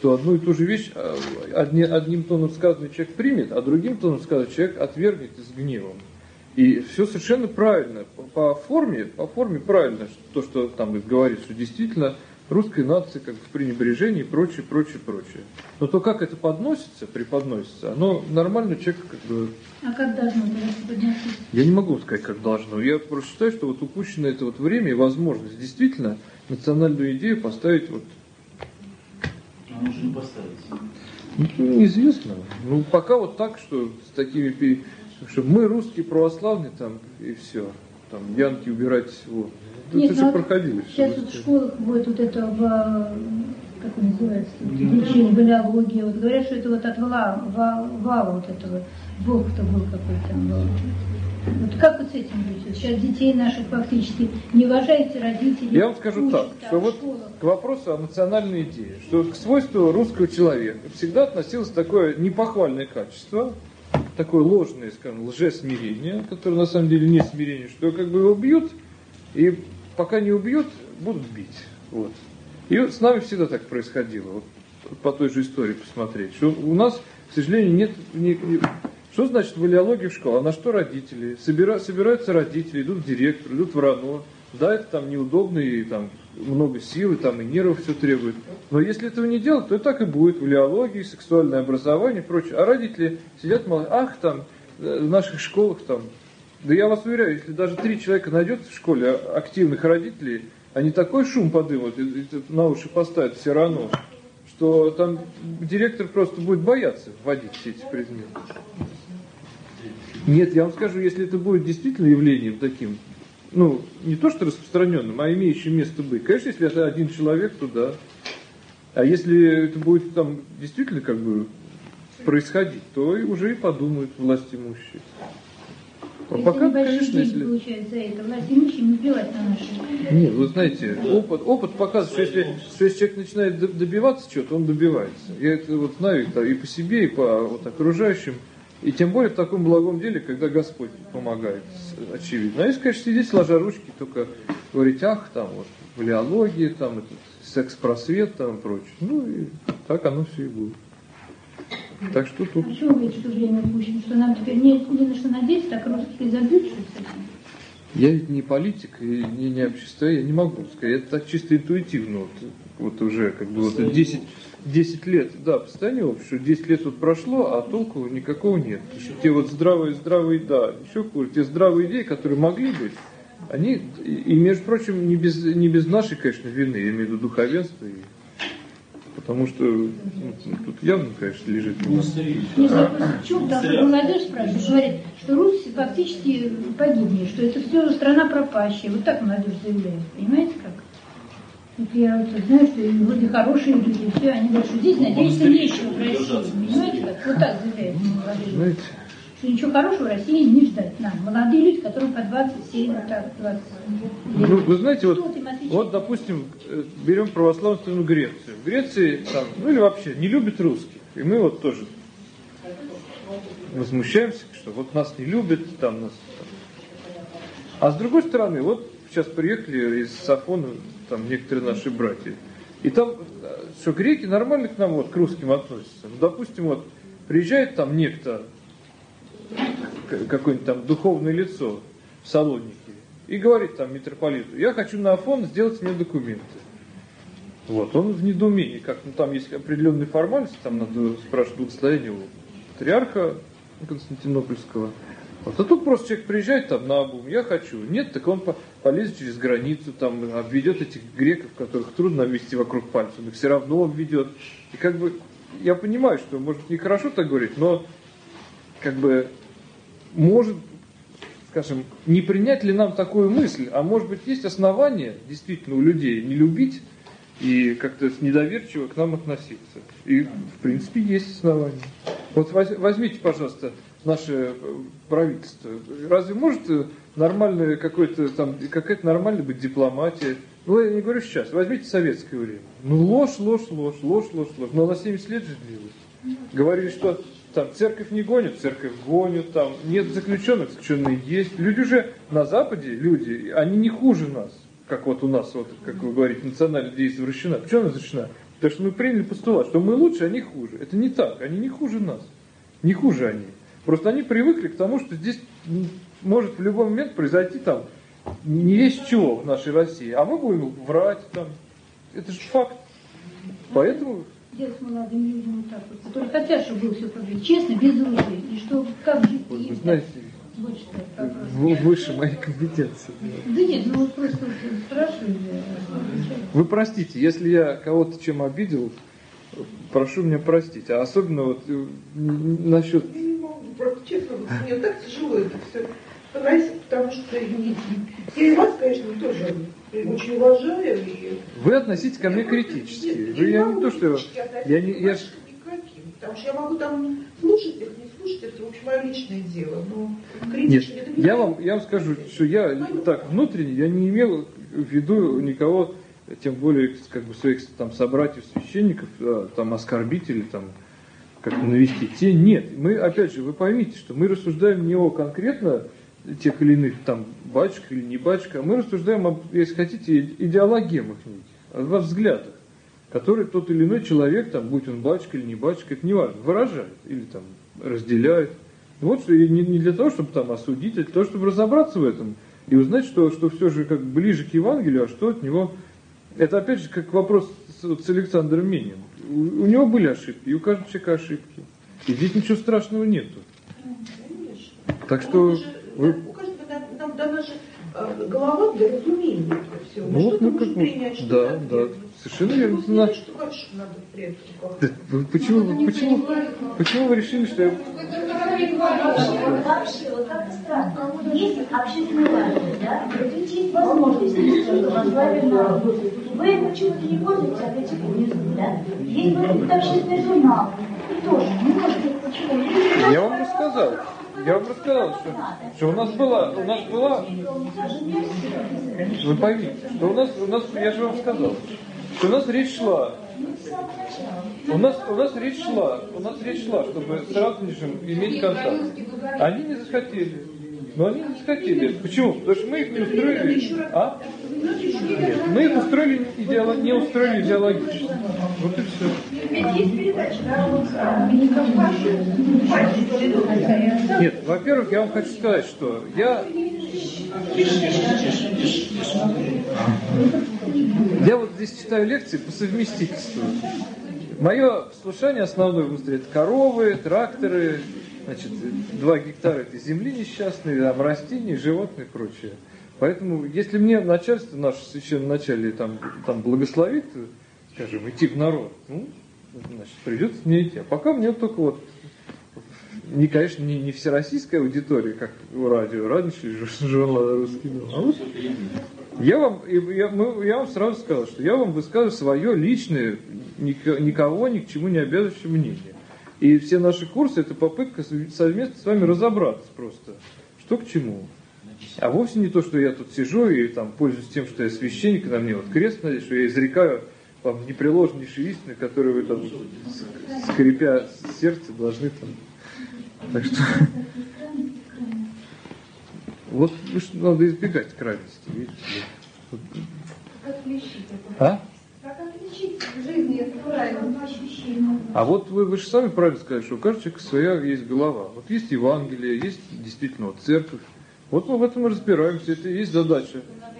S1: что одну и ту же вещь одни, одним тоном сказанный человек примет, а другим тоном сказанный человек отвергнет с гневом. И все совершенно правильно. По форме, по форме правильно, то, что там говорит, что действительно русская нация как бы в пренебрежении и прочее, прочее, прочее. Но то, как это подносится, преподносится, оно нормально человек как бы...
S3: А как должно подноситься?
S1: Я не могу сказать, как должно. Я просто считаю, что вот упущено это вот время и возможность действительно национальную идею поставить вот...
S5: А может не поставить?
S1: Ну, неизвестно. Ну, пока вот так, что с такими... Что мы русские православные там и все. Там янки убирать вот.
S3: Нет,
S1: это же
S3: ну,
S1: проходило.
S3: Сейчас вот в школах будет вот это в, как он называется, изучение биологии. Вот говорят, что это вот от вала, вала, вала вот этого, Бог-то был какой-то там. Вот как вот с этим быть? Сейчас детей наших фактически не уважаете родители.
S1: Я вам скажу так, что вот к вопросу о национальной идее, что к свойству русского человека всегда относилось такое непохвальное качество, такое ложное, скажем, лжесмирение, которое на самом деле не смирение, что как бы его бьют, и пока не убьют, будут бить. Вот. И вот с нами всегда так происходило, вот, по той же истории посмотреть, что у нас, к сожалению, нет... Не, не, что значит валиология в школу? А на что родители? Собира, собираются родители, идут к директору, идут в РАНО, да, это там неудобно, и там много сил, и там и нервов все требует. Но если этого не делать, то и так и будет валиология, сексуальное образование и прочее. А родители сидят, мол, ах, там, в наших школах там... Да я вас уверяю, если даже три человека найдется в школе активных родителей, они такой шум подымут, и, и, на уши поставят все равно, что там директор просто будет бояться вводить все эти предметы. Нет, я вам скажу, если это будет действительно явлением таким, ну, не то что распространенным, а имеющим место быть. Конечно, если это один человек, то да. А если это будет там действительно как бы происходить, то и уже и подумают власть имущие. А пока, конечно, если...
S3: получается за это, власть имущим не плевать на наши.
S1: Нет, вы знаете, опыт, опыт показывает, что если, что если человек начинает добиваться чего-то, он добивается. Я это вот знаю и по себе, и по вот, окружающим. И тем более в таком благом деле, когда Господь помогает, очевидно. А если, конечно, сидеть сложа ручки, только говорить, ах, там вот, валиология, там, этот, секс-просвет, там, и прочее. Ну, и так оно все и будет. Так что тут...
S3: А почему вы говорите, что время упущено? Что нам теперь не, не на что надеяться, так русские забьют, что с этим?
S1: Я ведь не политик и не, не общество, я не могу сказать. Это так чисто интуитивно. Вот, вот уже как бы вот десять, десять лет, да, постоянное общество, десять лет вот прошло, а толку никакого нет. Еще те вот здравые, здравые, да, еще хуже, те здравые идеи, которые могли быть, они, и, и между прочим, не без, не без нашей, конечно, вины, я имею в виду духовенства, и, потому что ну, тут явно, конечно, лежит.
S3: Не знаю, почему, потому что молодежь спрашивает, говорит, что Русь фактически погибнет, что это все страна пропащая. Вот так молодежь заявляет, понимаете как? Вот я вот знаю, что вроде хорошие люди, все, они говорят, что здесь надеяться нечего в России, понимаете как? Вот так заявляет молодежь. Знаете, что ничего хорошего в России не ждать нам. Молодые люди, которым по двадцать семь, вот так, двадцать лет.
S1: Ну, вы знаете, вот, вот, допустим, берем православную страну Грецию. В Греции, там, ну или вообще, не любят русских. И мы вот тоже возмущаемся, что вот нас не любят, там нас... Там. А с другой стороны, вот сейчас приехали из Сафона, там некоторые наши братья. И там, что греки нормально к нам, вот, к русским относятся. Ну, допустим, вот, приезжает там некто, какое-нибудь там духовное лицо в Салоники, и говорит там митрополиту, я хочу на Афон сделать мне документы. Вот, он в недоумении, как, ну там есть определенные формальности, там надо спрашивать благословение у патриарха Константинопольского. Вот, а тут просто человек приезжает там на обум, я хочу. Нет, так он полезет через границу, там обведет этих греков, которых трудно обвести вокруг пальца, но все равно обведет. И как бы, я понимаю, что может нехорошо так говорить, но как бы может, скажем, не принять ли нам такую мысль, а может быть есть основания действительно у людей не любить и как-то недоверчиво к нам относиться. И в принципе есть основания. Вот возьмите, пожалуйста, наше правительство. Разве может нормальная какой-то там, какая-то нормальная быть дипломатия? Ну, я не говорю сейчас. Возьмите советское время. Ну, ложь, ложь, ложь, ложь, ложь, ложь. Но на семьдесят лет же длилось. Говорили, что там церковь не гонит, церковь гонит, там нет заключенных, заключенные есть. Люди уже на Западе, люди, они не хуже нас, как вот у нас, вот, как вы говорите, национальная идея извращена. Почему она извращена? Потому что мы приняли постулат, что мы лучше, они хуже. Это не так, они не хуже нас. Не хуже они. Просто они привыкли к тому, что здесь может в любой момент произойти там не весь чего в нашей России, а мы будем врать там. Это же факт. Поэтому...
S3: Делать с молодыми людьми вот так вот, которые хотят, чтобы было все правильно, честно, без лжи. И что, как жить
S1: Вы
S3: им,
S1: знаете,
S3: вот что вопрос.
S1: вы выше моей компетенции.
S3: Да нет, ну вот просто вот спрашивали.
S1: Вы простите, если я кого-то чем обидел, прошу меня простить. А особенно вот э, насчет...
S6: Я не могу, просто честно, вот мне так тяжело это все поносить, потому что не, я и вас, конечно, тоже очень уважаю. И...
S1: Вы относитесь ко мне критически.
S6: Нет,
S1: Вы,
S6: я,
S1: я
S6: не
S1: не то, что... Я не, я...
S6: Никаким, потому что я могу там слушать их, не слушать, это, в общем, мое личное дело. Но
S1: Нет,
S6: критично, это
S1: я вам, я вам скажу, что я так внутренне, я не имел в виду никого, тем более как бы своих там собратьев, священников, там оскорбителей, там как-то навести. Те нет. Мы, опять же, вы поймите, что мы рассуждаем не о конкретно тех или иных там батюшках или не батюшках, а мы рассуждаем об, если хотите, идеологемах неких, во взглядах, которые тот или иной человек, там, будь он батюшка или не батюшка, это не важно, выражает или там разделяет. Вот что не, не для того, чтобы там осудить, а для того, чтобы разобраться в этом и узнать, что, что все же как ближе к Евангелию, а что от него. Это опять же как вопрос с, с Александром Мининым. У, у него были ошибки, и у каждого человека ошибки. И здесь ничего страшного нету. Так что вы...
S6: У каждого нам дана же голова для разумения этого всего.
S1: Ну, вот
S6: что-то
S1: мы
S6: можем
S1: как
S6: принять, что
S1: да, да, совершенно верно.
S6: Не знаю, что дальше надо при этом как-то.
S1: Почему, почему, почему вы решили, что я...
S4: Вообще, вот как-то странно. Есть общественная важность, да? Вот ведь есть возможность возглавить народ. Вы почему-то не пользуетесь, а эти внизу, да? Есть вот общественный журнал. И тоже, не можете почему.
S1: Я вам рассказал. Я вам рассказал, что, что у нас была, у нас была, вы поймите, что у нас, у нас, я же вам сказал, что у нас речь шла, у нас, у нас речь шла, у нас речь шла, чтобы с Ратнишем иметь контакт. Они не захотели. Но они не захотели. Почему? Потому что мы их не устроили. А? Нет, мы их устроили идеолог... не устроили идеологически. Вот и все. Нет, во-первых, я вам хочу сказать, что я... Я вот здесь читаю лекции по совместительству. Мое слушание основное в Устре — это коровы, тракторы, значит, два гектара это земли несчастные, там растения, животные и прочее. Поэтому, если мне начальство, наше священноначалие, там, там благословит, скажем, идти в народ, ну, значит, придется мне идти. А пока мне только вот, не, конечно, не, не всероссийская аудитория, как у радио, раньше журнал «Русский дом». А вот я вам, я, мы, я вам сразу сказал, что я вам высказываю свое личное, никого ни к чему не обязывающее мнение. И все наши курсы — это попытка совместно с вами разобраться просто, что к чему. А вовсе не то, что я тут сижу и там пользуюсь тем, что я священник, на мне вот крест надеть, что я изрекаю вам непреложнейшие истины, которые вы там, скрипя сердце, должны там. Так что вот надо избегать крайности, видите.
S2: Как отличить это?
S1: А?
S2: Как отличить в жизни это правильно ощущение?
S1: А вот вы, вы же сами правильно сказали, что у каждого человека своя есть голова. Вот есть Евангелие, есть действительно вот церковь. Вот мы в этом и разбираемся, это и есть задача.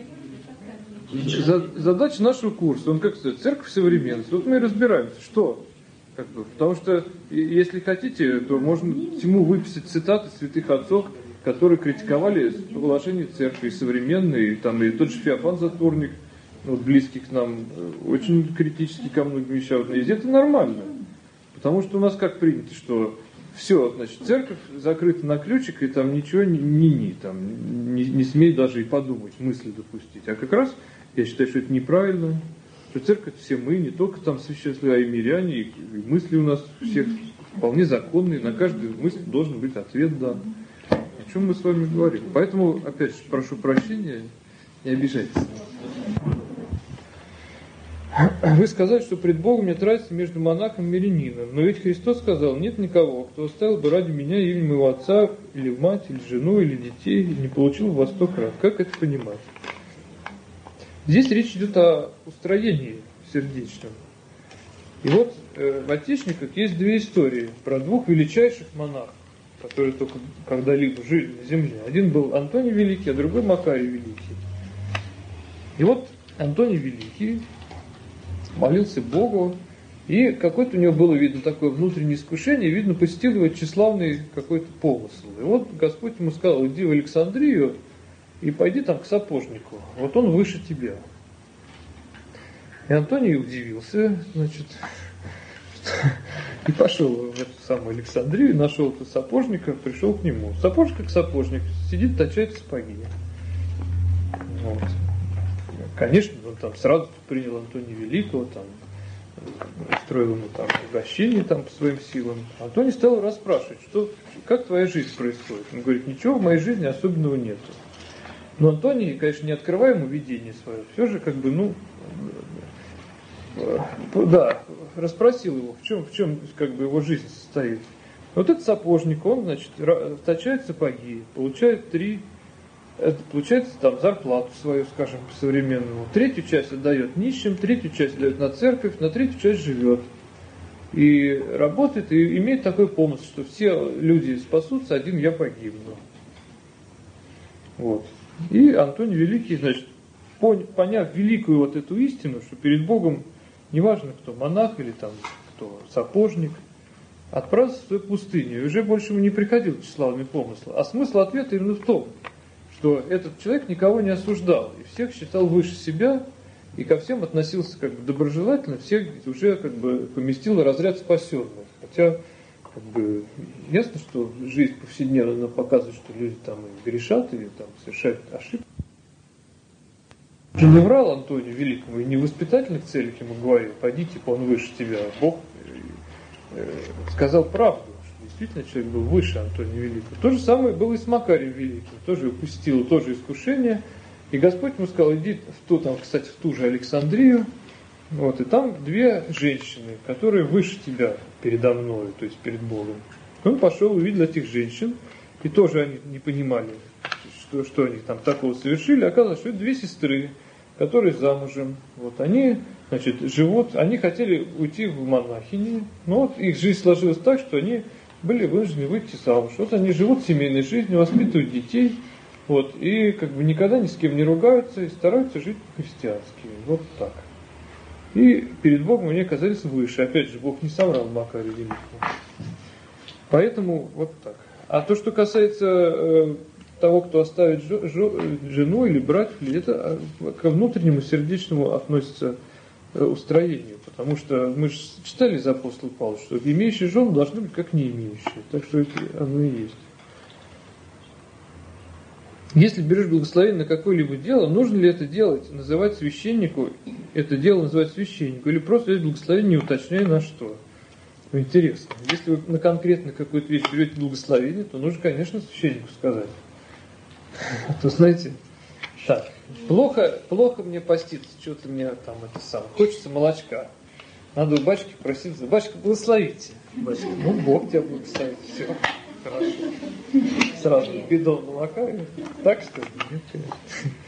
S1: Задача нашего курса, он как сказать, церковь современности. Вот мы и разбираемся, что. Как бы, потому что, если хотите, то можно всему выписать цитаты святых отцов, которые критиковали положение церкви современной, и, там, и тот же Феофан Затворник, вот, близкий к нам, очень критически ко многим вещам. И это нормально. Потому что у нас как принято, что все, значит, церковь закрыта на ключик, и там ничего не ни, там, не, не смей даже и подумать, мысли допустить. А как раз я считаю, что это неправильно, что церковь все мы, не только там священные, а и миряне, и, и мысли у нас всех вполне законные, на каждую мысль должен быть ответ дан. О чем мы с вами говорим. Поэтому, опять же, прошу прощения, не обижайтесь. Вы сказали, что пред Богом нет разницы между монахом и мирянином. Но ведь Христос сказал, нет никого, кто оставил бы ради меня или моего отца, или мать, или жену, или детей, и не получил во сто крат. Как это понимать? Здесь речь идет о устроении сердечном. И вот э, в Отечниках есть две истории про двух величайших монахов, которые только когда-либо жили на земле. Один был Антоний Великий, а другой Макарий Великий. И вот Антоний Великий молился Богу, и какое-то у него было видно такое внутреннее искушение, видно, посетил его тщеславный какой-то помысл. И вот Господь ему сказал: иди в Александрию и пойди там к сапожнику, вот он выше тебя. И Антоний удивился, значит, и пошел в эту самую Александрию, нашел этого сапожника, пришел к нему. Сапожник как сапожник, сидит, точает сапоги. Вот. Конечно, он там сразу принял Антония Великого, там, устроил ему там угощение там, по своим силам. Антоний стал расспрашивать, что, как твоя жизнь происходит. Он говорит: ничего в моей жизни особенного нету. Но Антоний, конечно, не открывая ему видение свое, все же как бы, ну, да, расспросил его, в чем, в чем как бы его жизнь состоит. Вот этот сапожник, он, значит, точает сапоги, получает три, это получается там зарплату свою, скажем, современную. Третью часть отдает нищим, третью часть дает на церковь, на третью часть живет. И работает, и имеет такой помысл, что все люди спасутся, один я погибну. Вот. И Антоний Великий, значит, поняв великую вот эту истину, что перед Богом неважно кто, монах или там кто, сапожник, отправился в свою пустыню. И уже больше ему не приходил тщеславный помысл. А смысл ответа именно в том, что этот человек никого не осуждал, и всех считал выше себя, и ко всем относился как бы доброжелательно, всех уже как бы поместил в разряд спасенных. Хотя как бы ясно, что жизнь повседневно показывает, что люди там и грешат, или там совершают ошибки. Он не врал Антонию Великому, и не в воспитательных целях ему говорил: пойди, типа, он выше тебя. Бог э, сказал правду, что действительно человек был выше Антония Великого. То же самое было и с Макарием Великим, тоже упустил, тоже искушение. И Господь ему сказал: иди в ту, там, кстати, в ту же Александрию, вот, и там две женщины, которые выше тебя передо мною, то есть перед Богом. Он пошел, увидел этих женщин, и тоже они не понимали, что, что они там такого совершили. Оказалось, что это две сестры, которые замужем. Вот, они, значит, живут, они хотели уйти в монахини, но вот их жизнь сложилась так, что они были вынуждены выйти замуж. Вот они живут семейной жизнью, воспитывают детей, вот, и как бы никогда ни с кем не ругаются и стараются жить по-христиански. Вот так. И перед Богом они оказались выше. Опять же, Бог не соврал Макарию Великому. Поэтому вот так. А то, что касается э, того, кто оставит жо, жо, жену или братьев, это к внутреннему сердечному относится э, устроению. Потому что мы же читали из апостола Павла, что имеющие жены должны быть как не имеющие. Так что это оно и есть. Если берешь благословение на какое-либо дело, нужно ли это делать, называть священнику, это дело называть священнику, или просто дать благословение, не уточняя на что? Ну, интересно. Если вы на конкретно какую-то вещь берете благословение, то нужно, конечно, священнику сказать. То знаете, так, плохо, плохо мне поститься, что-то мне там это самое, хочется молочка. Надо у батюшки просить, батюшка, благословите. Батюшка, ну, Бог тебя благословит, все. Хорошо. Сразу бидон молока. Так что ли? Нет, конечно.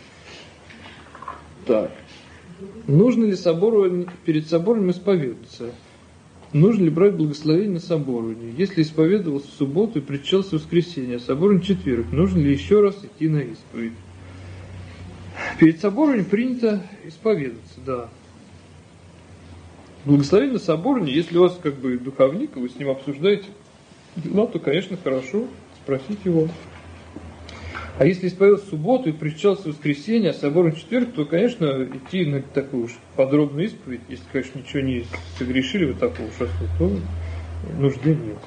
S1: Так. Нужно ли собору, перед собором исповедоваться? Нужно ли брать благословение на соборование? Если исповедовался в субботу и причащался в воскресенье, а соборование в четверг, нужно ли еще раз идти на исповедь? Перед соборованием принято исповедоваться, да. Благословение на соборование, если у вас как бы духовник, вы с ним обсуждаете дела, то, конечно, хорошо спросить его. А если исповедовался в субботу и причащался в воскресенье, а собор в четверг, то, конечно, идти на такую уж подробную исповедь, если, конечно, ничего не согрешили вы такого ужасного, то нужды нет.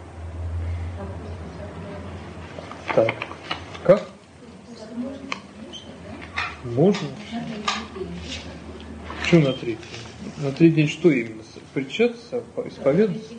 S1: Так. Как? Можно. Что на третий? На третий день что именно? Причащаться, исповедоваться?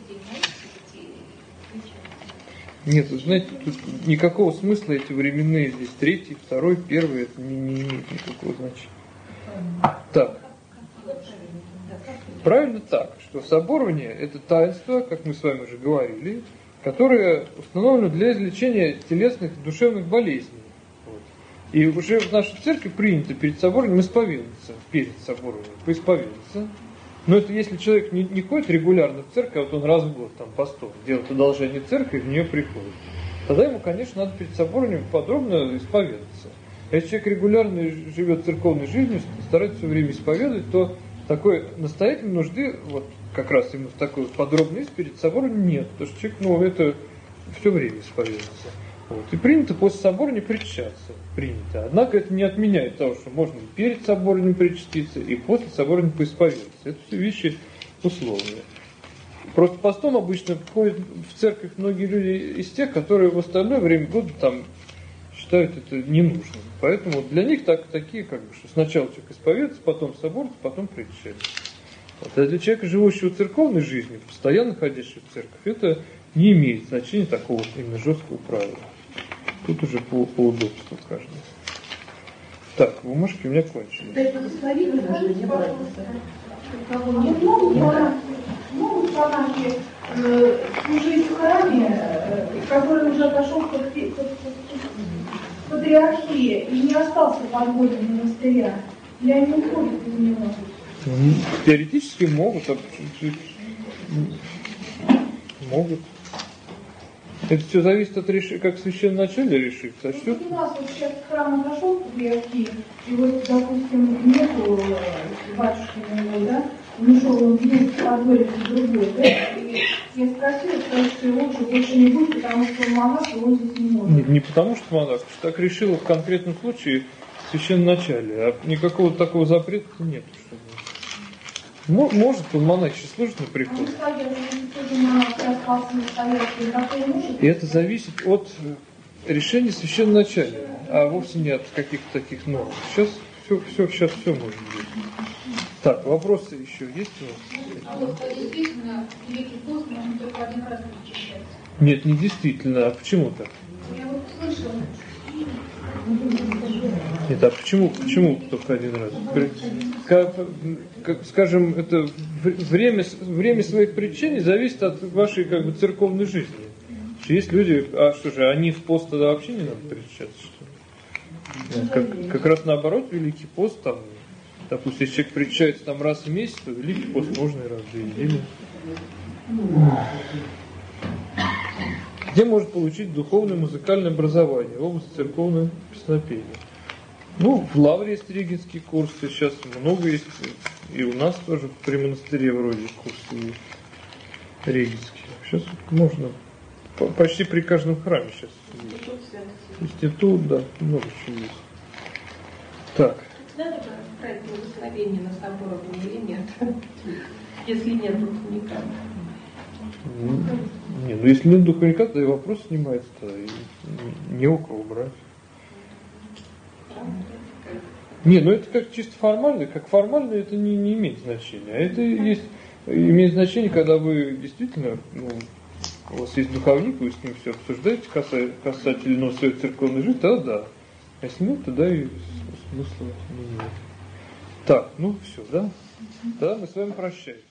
S1: Нет, вы знаете, тут никакого смысла эти временные здесь третий, второй, первый, это не, не имеет никакого значения. Так. Правильно так, что соборование это таинство, как мы с вами уже говорили, которое установлено для излечения телесных и душевных болезней. Вот. И уже в нашей церкви принято перед соборованием исповедоваться, перед соборованием, поисповедоваться. Но это если человек не, не ходит регулярно в церковь, а вот он раз в год там постом делает одолжение церкви, в нее приходит, тогда ему, конечно, надо перед собором подробно исповедаться. А если человек регулярно живет церковной жизнью, старается все время исповедовать, то такой настоятельной нужды, вот как раз ему в такой вот подробной перед собором нет, потому что человек, ну, это все время исповедуется. Вот. И принято после собора не причащаться. Принято. Однако это не отменяет того, что можно и перед собором не причаститься, и после собора не поисповедоваться. Это все вещи условные. Просто постом обычно ходят в церковь многие люди из тех, которые в остальное время года там считают это ненужным. Поэтому для них так, такие, как бы, что сначала человек исповедуется, потом соборится, потом причащается. Вот. А для человека, живущего церковной жизнью, постоянно ходящего в церковь, это не имеет значения такого вот именно жесткого правила. Тут уже по, по удобству каждый. Так, бумажки у меня кончились.
S2: Да, это благословение даже не брать. Могут монахи э, служить в храме, э, который уже отошел к патриархии и не остался подводом монастыря, или они уходят из него?
S1: Теоретически могут, а могут. Это все зависит от решения, как священноначалие решится. А что?
S2: У нас вот сейчас храм отошел к патриархии, и вот, допустим, нету батюшки моего, да, ушел он вниз, подводит в другой, да, и я спросила, сказали, что его уже больше не будет, потому что он монах, и он здесь не может.
S1: Не, не потому что монах, что так решило в конкретном случае священноначалие, а никакого такого запрета нет. Может он монахи служит на приходе. И это зависит от решения священноначалия, а вовсе не от каких-то таких норм. Сейчас все, все, сейчас все может быть. Так, вопросы еще есть у вас?
S3: А вот действительно Великий пост можно только один раз причащаться.
S1: Нет, не действительно. А почему так?
S3: Я вот слышала.
S1: Нет, а почему, почему только один раз? Как, как, скажем, это время, время своих причиний зависит от вашей как бы церковной жизни. Есть люди, а что же, они в пост тогда вообще не надо причащаться, что ли? Как, как раз наоборот, Великий пост, там, допустим, если человек причащается там раз в месяц, то Великий пост можно и раз в две недели. Где может получить духовное музыкальное образование в области церковного песнопения? Ну, в Лавре есть регенские курсы, сейчас много есть, и у нас тоже при монастыре вроде курсы есть регенские. Сейчас можно почти при каждом храме сейчас есть. Институт, да, много чего есть. Так.
S6: Надо брать благословение на собор или нет? Если нет духовника.
S1: Не, ну если нет духовника, то и вопрос снимается, и не у кого брать. Не, ну это как чисто формально, как формально это не, не имеет значения. А это есть, имеет значение, когда вы действительно, ну, у вас есть духовник, вы с ним все обсуждаете касательно, касательно своей церковной жизни, тогда да. А если нет, тогда и смысла не имеет. Так, ну все, да? Тогда мы с вами прощаемся.